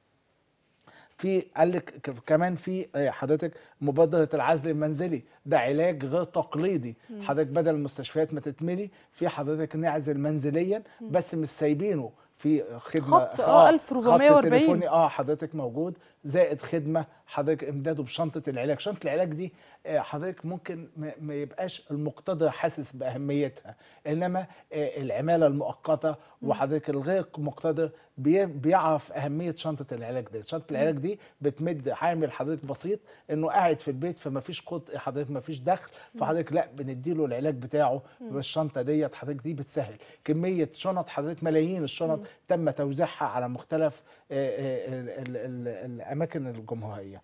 في قال لك ك- كمان في آه، حضرتك مبادره العزل المنزلي، ده علاج غير تقليدي. حضرتك بدل المستشفيات ما تتملي في حضرتك نعزل منزليا، بس مش سايبينه في خدمه خط اه ألف وأربعمائة خط وأربعين. تليفوني اه حضرتك موجود، زائد خدمه حضرتك امداده بشنطه العلاج. شنطه العلاج دي آه، حضرتك ممكن ما ما يبقاش المقتدر حاسس باهميتها، انما آه، العماله المؤقته وحضرتك الغير مقتدر بي- بيعرف اهميه شنطه العلاج دي. شنطه العلاج دي بتمد حامل حضرتك بسيط انه قاعد في البيت فما فيش قط حضرتك ما فيش دخل، فحضرتك لا بنديله العلاج بتاعه بالشنطه ديت حضرتك. دي بتسهل كميه شنط حضرتك، ملايين الشنط تم توزيعها على مختلف آه، آه، ال- ال- ال- الاماكن الجمهوريه.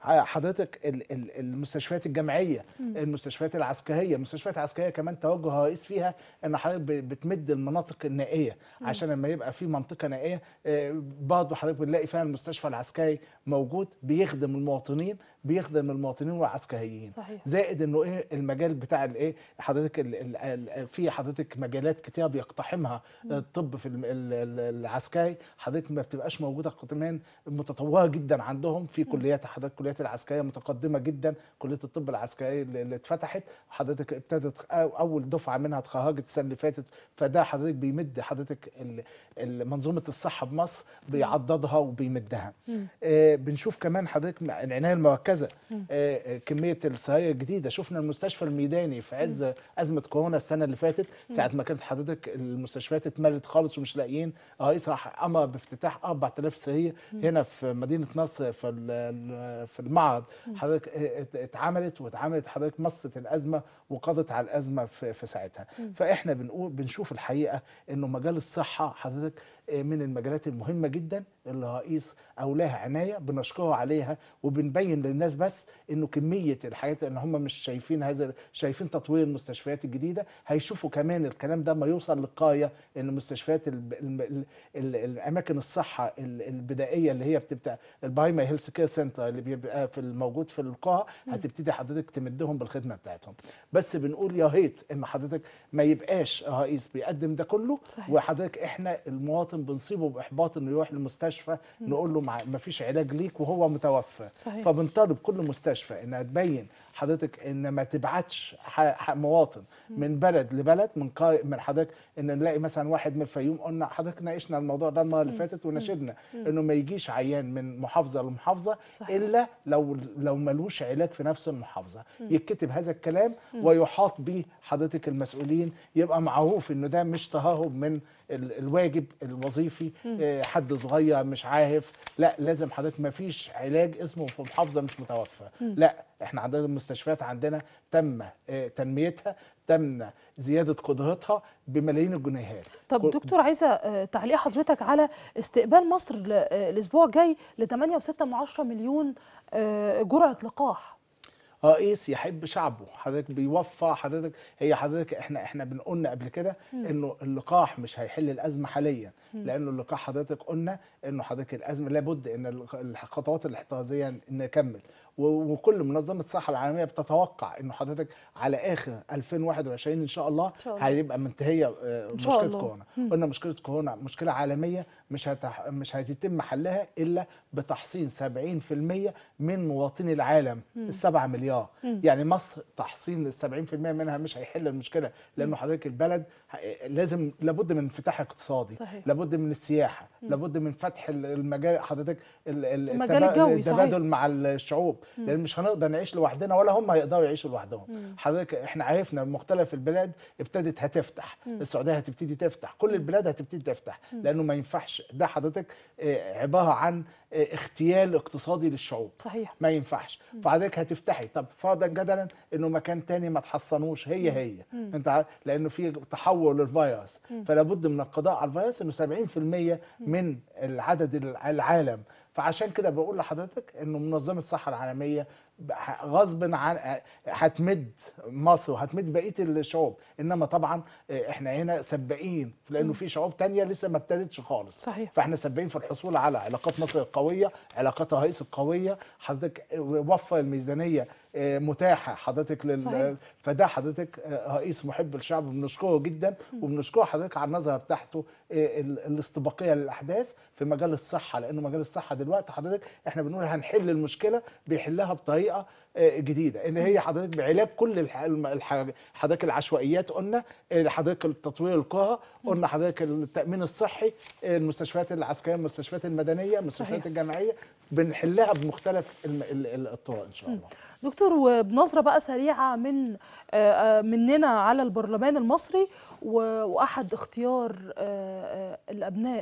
حضرتك ال- ال- المستشفيات الجامعيه، المستشفيات العسكريه، المستشفيات العسكريه كمان توجه رئيس فيها ان حضرتك ب- بتمد المناطق النائيه عشان لما يبقى في منطقه نائيه آه، برضه حضرتك بنلاقي فيها المستشفى العسكري موجود بيخدم المواطنين، بيخدم المواطنين والعسكريين. صحيح. زائد انه ايه المجال بتاع الايه حضرتك ال- ال- ال- في حضرتك مجالات كتير بيقتحمها الطب في الم- ال- ال- العسكري، حضرتك ما بتبقاش موجوده كمان متطوره جدا عندهم في كليات حضرتك. الكليات العسكريه متقدمه جدا، كليه الطب العسكري اللي اللي اتفتحت حضرتك ابتدت أو- اول دفعه منها اتخرجت السنه اللي فاتت، فده حضرتك بيمد حضرتك ال- ال- منظومه الصحه بمصر بيعضدها وبيمدها. آه بنشوف كمان حضرتك مع العنايه المركزه آه آه، كميه السراير الجديده. شفنا المستشفى الميداني في عز ازمه كورونا السنه اللي فاتت، ساعه ما كانت حضرتك المستشفيات اتملت خالص ومش لاقيين، الرئيس راح امر بافتتاح أربعة آلاف سرير هنا في مدينه نصر في ال- في المعرض. حضرتك ات- اتعملت واتعملت حضرتك مصت الازمه وقضت على الازمه في, في ساعتها. فاحنا بنقول بنشوف الحقيقه انه مجال الصحه حضرتك من المجالات المهمه جدا اللي الرئيس اولاها عنايه، بنشكره عليها وبنبين للناس بس انه كميه الحاجات ان هم مش شايفين هذا، شايفين تطوير المستشفيات الجديده، هيشوفوا كمان الكلام ده ما يوصل للقايه ان مستشفيات ال ال ال ال الاماكن الصحه ال- البدائيه اللي هي بتبقى البرايمري هيلث كير سنتر اللي بيبقى في الموجود في القاعه هتبتدي حضرتك تمدهم بالخدمه بتاعتهم. بس بنقول يا ريت ان حضرتك ما يبقاش الرئيس بيقدم ده كله صحيح. وحضرتك احنا المواطن بنصيبه باحباط انه يروح للمستشفى نقول له ما فيش علاج ليك وهو متوفى. صحيح. فبنطالب كل مستشفى انها تبين حضرتك ان ما تبعتش ح- ح- مواطن من بلد لبلد، من قا... من حضرتك ان نلاقي مثلا واحد من الفيوم، قلنا حضرتك ناقشنا الموضوع ده المره اللي فاتت ونشدنا انه ما يجيش عيان من محافظه لمحافظه صحيح. الا لو لو ملوش علاج في نفس المحافظه. يتكتب هذا الكلام ويحاط به حضرتك المسؤولين، يبقى معروف انه ده مش تهرب من ال- الواجب الوظيفي. آه، حد صغير مش عارف، لا لازم حضرتك ما فيش علاج اسمه في محافظه مش متوفى. لا احنا عندنا المستشفيات عندنا تم آه، تنميتها، تم زياده قدرتها بملايين الجنيهات. طب كل- دكتور عايزه آه، تعليق حضرتك على استقبال مصر ل- آه، الاسبوع الجاي ل ثمانية فاصلة ستة مليون آه، جرعه لقاح. رئيس يحب شعبه، حضرتك بيوفى حضرتك. هي حضرتك احنا احنا بنقولنا قبل كده انه اللقاح مش هيحل الازمه حاليا، لانه اللقاح حضرتك قلنا انه حضرتك الازمه لابد ان الخ- الخطوات الاحترازيه نكمل، و- وكل منظمه الصحه العالميه بتتوقع انه حضرتك على اخر ألفين وواحد وعشرين ان شاء الله, شاء الله. هيبقى منتهيه آه، إن شاء مشكله الله. كورونا. قلنا مشكله كورونا مشكله عالميه مش هتح... مش هيتم حلها الا بتحصين سبعين في المية من مواطني العالم السبعة مليار. يعني مصر تحصين ال سبعين في المية منها مش هيحل المشكله، لانه حضرتك البلد ه- لازم لابد من انفتاح اقتصادي، صحيح. لابد من السياحه، لابد من فتح ال- المجال حضرتك ال- ال- المجال التبا- الجوي، صحيح. التبادل مع الشعوب، لان مش هنقدر نعيش لوحدنا ولا هم هيقدروا يعيشوا لوحدهم. حضرتك احنا عرفنا مختلف البلاد ابتدت هتفتح، السعوديه هتبتدي تفتح، كل البلاد هتبتدي تفتح، لانه ما ينفعش ده حضرتك آه، عباره عن آه، اغتيال اقتصادي للشعوب. صحيح. ما ينفعش. فحضرتك هتفتحي، طب فرضا جدلا انه مكان تاني ما تحصنوش، هي هي انت عارف، لانه في تحول للفيروس، فلا بد من القضاء على الفيروس، انه سبعين في المية من العدد الع- العالم. فعشان كده بقول لحضرتك انه منظمه الصحه العالميه ح- غصب عن هتمد مصر وهتمد بقيه الشعوب، انما طبعا احنا هنا سباقين لانه في شعوب تانية لسه ما ابتدتش خالص. صحيح. فاحنا سباقين في الحصول على علاقات مصر القويه، علاقات الرئيس القويه، حضرتك وفر الميزانيه آه، متاحه حضرتك لل صحيح. فده حضرتك آه، رئيس محب الشعب، بنشكره جدا وبنشكره حضرتك على النظره بتاعته آه، ال- الاستباقيه للاحداث في مجال الصحه، لانه مجال الصحه دلوقتي حضرتك احنا بنقول هنحل المشكله بيحلها بطريقه آه، جديده، ان هي حضرتك بعلاج كل الح- الم- الح- حضرتك العشوائيات، قلنا آه، حضرتك التطوير القرى، قلنا حضرتك التامين الصحي، آه، المستشفيات العسكريه، المستشفيات المدنيه، المستشفيات صحيح. الجامعيه، بنحلها بمختلف الم- ال- ال- الطرق ان شاء الله. دكتور، وبنظرة بقى سريعة من آه، آه، مننا على البرلمان المصري و- وأحد اختيار آه، آه، الأبناء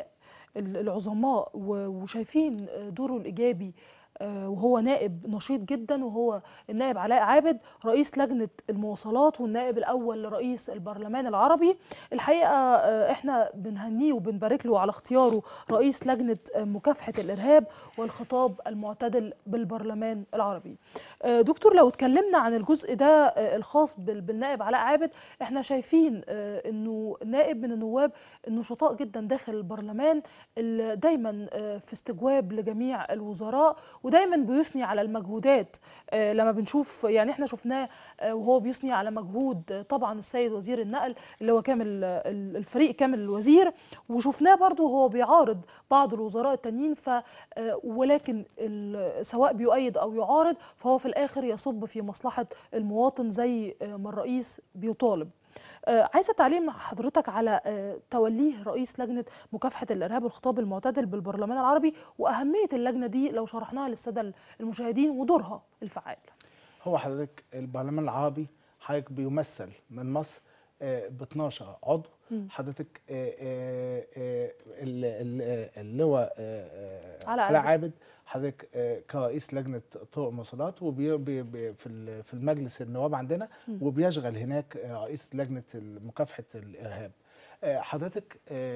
العظماء وشايفين دوره الإيجابي، وهو نائب نشيط جدا، وهو النائب علاء عابد رئيس لجنة المواصلات والنائب الأول لرئيس البرلمان العربي. الحقيقة احنا بنهنيه وبنبارك له على اختياره رئيس لجنة مكافحة الإرهاب والخطاب المعتدل بالبرلمان العربي. دكتور، لو اتكلمنا عن الجزء ده الخاص بالنائب علاء عابد، احنا شايفين انه نائب من النواب النشطاء جدا داخل البرلمان، اللي دايما في استجواب لجميع الوزراء، ودايما بيثني على المجهودات. آه لما بنشوف يعني احنا شفناه آه وهو بيثني على مجهود آه طبعا السيد وزير النقل اللي هو كامل آه الفريق كامل الوزير، وشفناه برضو هو بيعارض بعض الوزراء التانيين، ف آه ولكن سواء بيؤيد او يعارض فهو في الاخر يصب في مصلحة المواطن زي آه ما الرئيس بيطالب. آه عايزه تعليق مع حضرتك على آه توليه رئيس لجنه مكافحه الارهاب والخطاب المعتدل بالبرلمان العربي، واهميه اللجنه دي لو شرحناها للساده المشاهدين ودورها الفعال. هو حضرتك البرلمان العربي حضرتك بيمثل من مصر آه ب اتناشر عضو. حضرتك اللواء علاء عابد حضرتك كرئيس لجنه طرق المواصلات وفي في المجلس النواب عندنا، وبيشغل هناك رئيس لجنه مكافحه الارهاب. حضرتك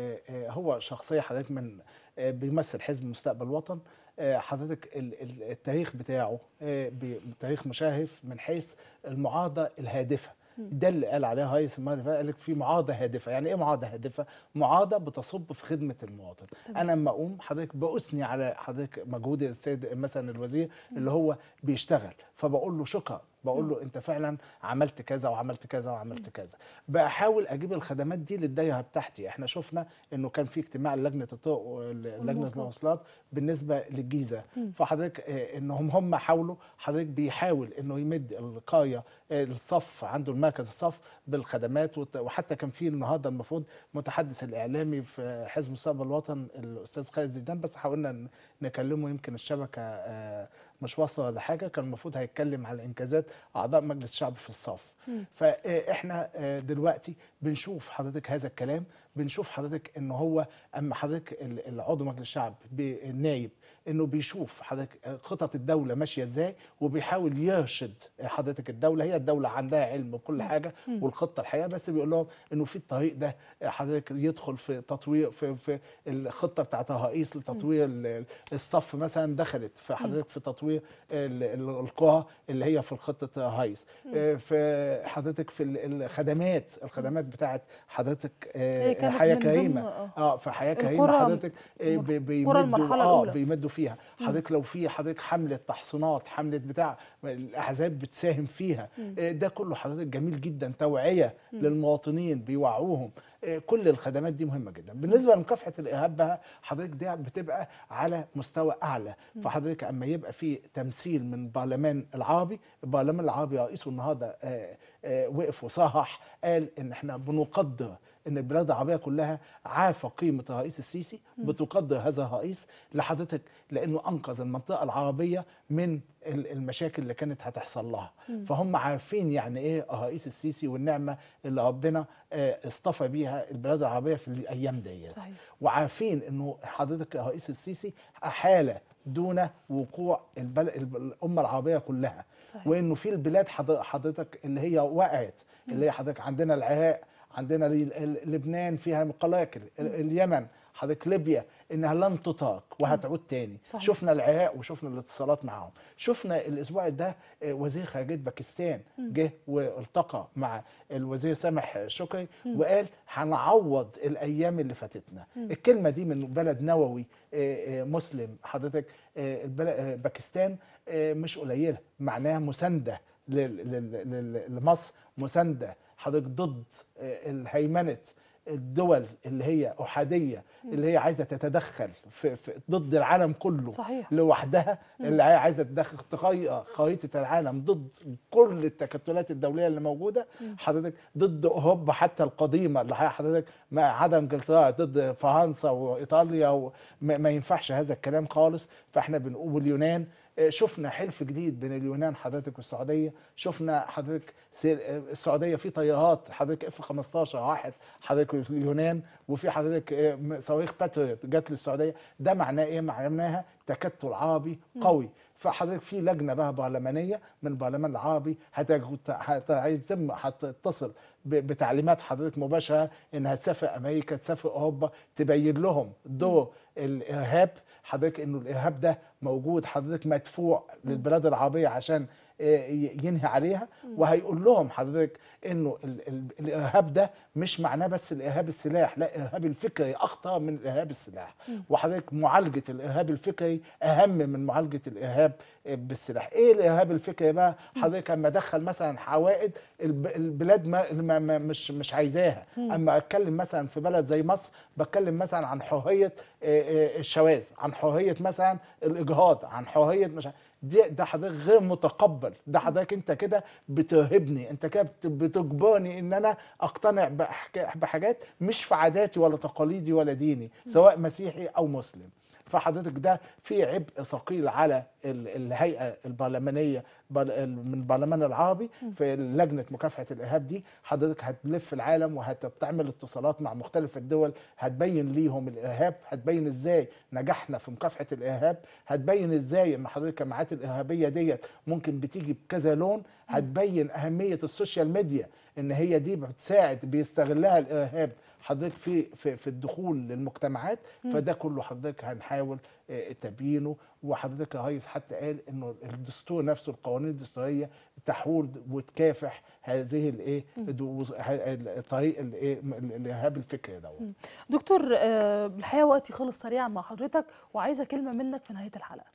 هو شخصيه حضرتك من بيمثل حزب مستقبل وطن. حضرتك التاريخ بتاعه تاريخ مشرف من حيث المعارضه الهادفه. ده اللي قال عليها هايس المره اللي فاتت، قال لك في معارضه هادفه. يعني ايه معارضه هادفه؟ معارضه بتصب في خدمه المواطن. طبعا. انا لما اقوم حضرتك باثني على حضرتك مجهود السيد مثلا الوزير اللي هو بيشتغل، فبقول له شكرا، بقول له انت فعلا عملت كذا وعملت كذا وعملت كذا. بحاول اجيب الخدمات دي للدايره بتاعتي. احنا شفنا انه كان في اجتماع لجنه الطرق لجنه المواصلات بالنسبه للجيزه، فحضرتك انهم هم حاولوا حضرتك بيحاول انه يمد القريه الصف عنده المركز الصف بالخدمات، وحتى كان في النهارده المفروض متحدث الاعلامي في حزب مستقبل الوطن الاستاذ خالد زيدان، بس حاولنا نكلمه يمكن الشبكه مش واصله ولا حاجه، كان المفروض هيتكلم على انجازات اعضاء مجلس الشعب في الصف. مم. فاحنا دلوقتي بنشوف حضرتك هذا الكلام، بنشوف حضرتك ان هو اما حضرتك العضو مجلس الشعب النايب انه بيشوف حضرتك خطط الدوله ماشيه ازاي، وبيحاول يرشد حضرتك الدوله. هي الدوله عندها علم بكل حاجه والخطه الحقيقه، بس بيقول لهم انه في الطريق ده حضرتك يدخل في تطوير في في الخطه بتاعت الرئيس لتطوير الصف مثلا، دخلت في حضرتك في تطوير القرى اللي هي في خطه هايس، في حضرتك في الخدمات الخدمات بتاعت حضرتك حياه كريمه. اه في حياه كريمه حضرتك بيمدوا اه بيمدوا فيها حضرتك. لو في حضرتك حمله تحصينات، حمله بتاع الاحزاب بتساهم فيها، ده كله حضرتك جميل جدا. توعيه للمواطنين بيوعوهم، كل الخدمات دي مهمه جدا. بالنسبه لمكافحه الارهاب بقى حضرتك دي بتبقى على مستوى اعلى. فحضرتك اما يبقى في تمثيل من البرلمان العربي، البرلمان العربي رئيسه النهارده وقف وصحح، قال ان احنا بنقدر ان البلاد العربيه كلها عارفه قيمه الرئيس السيسي، بتقدر هذا الرئيس لحضرتك لانه انقذ المنطقه العربيه من المشاكل اللي كانت هتحصل لها. فهم عارفين يعني ايه الرئيس السيسي والنعمه اللي ربنا اصطفى بيها البلاد العربيه في الايام ديت، وعارفين انه حضرتك الرئيس السيسي حاله دون وقوع الامه العربيه كلها. صحيح. وانه في البلاد حضرتك اللي هي وقعت، اللي هي حضرتك عندنا العراق، عندنا لبنان فيها قلاقل، اليمن حضرتك، ليبيا انها لن تطاق وهتعود تاني. صحيح. شفنا العراق وشفنا الاتصالات معاهم. شفنا الاسبوع ده وزير خارجيه باكستان جه والتقى مع الوزير سامح شكري وقال هنعوض الايام اللي فاتتنا. الكلمه دي من بلد نووي مسلم حضرتك، باكستان مش قليله، معناها مسانده لمصر، مسانده حضرتك ضد الهيمنه الدول اللي هي احاديه، اللي هي عايزه تتدخل في, في ضد العالم كله. صحيح. لوحدها، اللي هي عايزه تدخل تغير خريطه العالم ضد كل التكتلات الدوليه اللي موجوده. حضرتك ضد اوروبا حتى القديمه اللي هي حضرتك ما عدا انجلترا، ضد فرنسا وايطاليا، وما ينفعش هذا الكلام خالص. فاحنا بنقول اليونان شفنا حلف جديد بين اليونان حضرتك والسعوديه، شفنا حضرتك السعوديه في طيارات حضرتك اف خمستاشر واحد حضرتك اليونان، وفي حضرتك صواريخ باتريوت جت للسعوديه. ده معناه ايه؟ معناها تكتل عربي قوي. فحضرتك في لجنه بقى برلمانيه من البرلمان العربي هتتم هتتصل بتعليمات حضرتك مباشره انها تسافر امريكا، تسافر اوروبا، تبين لهم دور الارهاب حضرتك، انه الارهاب ده موجود حضرتك مدفوع للبلاد العربيه عشان ينهي عليها. وهيقول لهم حضرتك انه ال ال الارهاب ده مش معناه بس الارهاب السلاح، لا، الارهاب الفكري اخطر من الارهاب السلاح. وحضرتك معالجه الارهاب الفكري اهم من معالجه الارهاب بالسلاح. ايه الارهاب الفكري بقى حضرتك؟ اما ادخل مثلا حوائد البلاد ما ما مش مش عايزاها. اما اتكلم مثلا في بلد زي مصر، بتكلم مثلا عن حريه الشواذ، عن حريه مثلا الاجهاض، عن حريه مش دي ده حضرتك غير متقبل. ده حضرتك انت كده بترهبني، انت كده بتجبرني ان انا اقتنع بحاجات مش في عاداتي ولا تقاليدي ولا ديني، سواء مسيحي او مسلم. فحضرتك ده في عبء ثقيل على الهيئه البرلمانيه من البرلمان العربي في لجنه مكافحه الارهاب دي. حضرتك هتلف العالم وهتعمل اتصالات مع مختلف الدول، هتبين ليهم الارهاب، هتبين ازاي نجحنا في مكافحه الارهاب، هتبين ازاي ان حضرتك الجماعات الارهابيه ديت ممكن بتيجي بكذا لون، هتبين اهميه السوشيال ميديا ان هي دي بتساعد بيستغلها الارهاب حضرتك في في في الدخول للمجتمعات. فده كله حضرتك هنحاول تبيينه. وحضرتك يا ريس حتى قال انه الدستور نفسه، القوانين الدستوريه تحول وتكافح هذه الايه طريق الايه الارهاب الفكري ده. دكتور الحقيقه وقتي خلص سريعا مع حضرتك، وعايزه كلمه منك في نهايه الحلقه.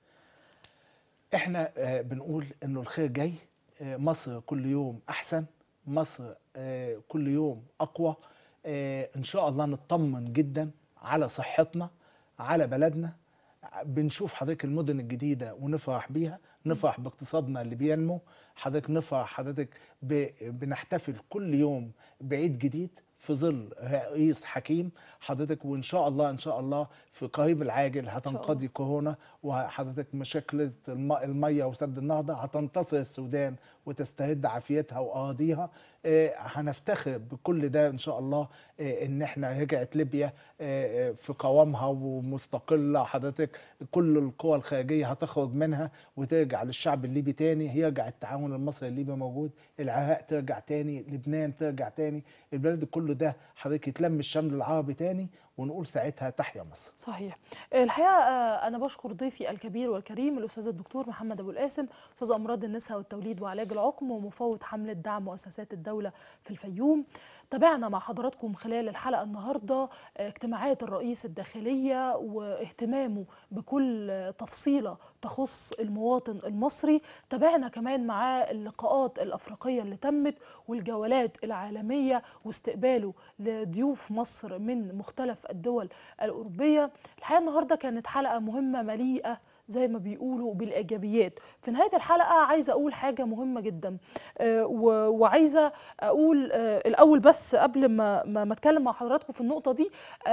احنا بنقول انه الخير جاي، مصر كل يوم احسن، مصر كل يوم اقوى. ان شاء الله نطمن جدا على صحتنا، على بلدنا. بنشوف حضرتك المدن الجديده ونفرح بيها، نفرح باقتصادنا اللي بينمو حضرتك، نفرح حضرتك بنحتفل كل يوم بعيد جديد في ظل رئيس حكيم حضرتك. وان شاء الله ان شاء الله في قريب العاجل هتنقضي كورونا، وحضرتك مشاكل الميه وسد النهضه هتنتصر السودان وتسترد عافيتها واراضيها. آه هنفتخر بكل ده ان شاء الله. آه ان احنا رجعت ليبيا آه في قوامها ومستقله حضرتك، كل القوى الخارجيه هتخرج منها وترجع للشعب الليبي تاني، هيرجع التعاون المصري الليبي موجود، العراق ترجع تاني، لبنان ترجع تاني، البلد كله ده حضرتك يتلم الشمل العربي تاني، ونقول ساعتها تحيا مصر. صحيح. الحقيقه انا بشكر ضيفي الكبير والكريم الاستاذ الدكتور محمد ابو القاسم، استاذ امراض النساء والتوليد وعلاج العقم ومفوض حمله دعم مؤسسات الدوله في الفيوم. تابعنا مع حضراتكم خلال الحلقه النهارده اجتماعات الرئيس الداخليه واهتمامه بكل تفصيله تخص المواطن المصري. تابعنا كمان معاه اللقاءات الافريقيه اللي تمت والجولات العالميه واستقباله لضيوف مصر من مختلف الدول الأوروبية. الحقيقة النهاردة كانت حلقة مهمة مليئة زي ما بيقولوا بالإيجابيات. في نهاية الحلقة عايزة أقول حاجة مهمة جدا، آه وعايزة أقول آه الأول بس قبل ما ما أتكلم مع حضراتكم في النقطة دي. آه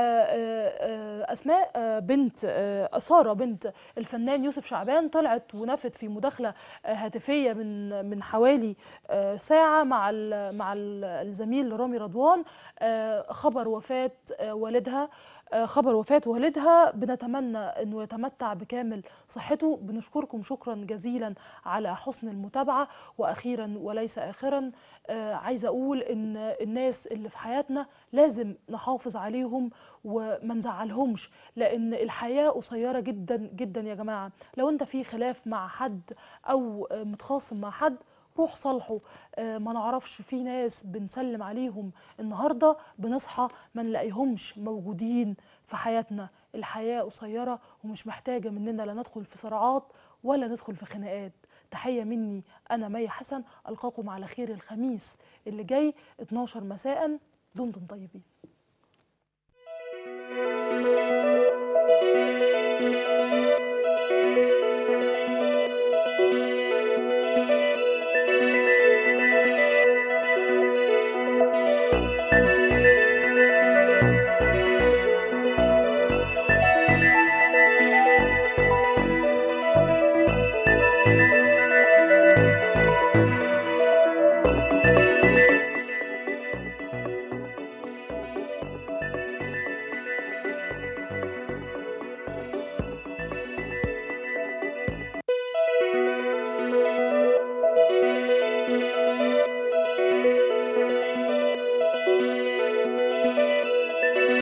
آه أسماء آه بنت آه سارة بنت الفنان يوسف شعبان طلعت ونفت في مداخلة آه هاتفية من من حوالي آه ساعة مع ال مع ال الزميل رامي رضوان. آه خبر وفاة آه والدها خبر وفاة والدها. بنتمنى أنه يتمتع بكامل صحته. بنشكركم شكرا جزيلا على حسن المتابعة. وأخيرا وليس آخرا آه عايزة أقول أن الناس اللي في حياتنا لازم نحافظ عليهم وما نزعلهمش، لأن الحياة قصيرة جدا جدا يا جماعة. لو أنت في خلاف مع حد أو متخاصم مع حد روح صالحه. آه ما نعرفش، في ناس بنسلم عليهم النهارده بنصحى ما نلاقيهمش موجودين في حياتنا. الحياه قصيره ومش محتاجه مننا لا ندخل في صراعات ولا ندخل في خناقات. تحيه مني انا مي حسن، القاكم على خير الخميس اللي جاي اتناشر مساء. دمتم طيبين.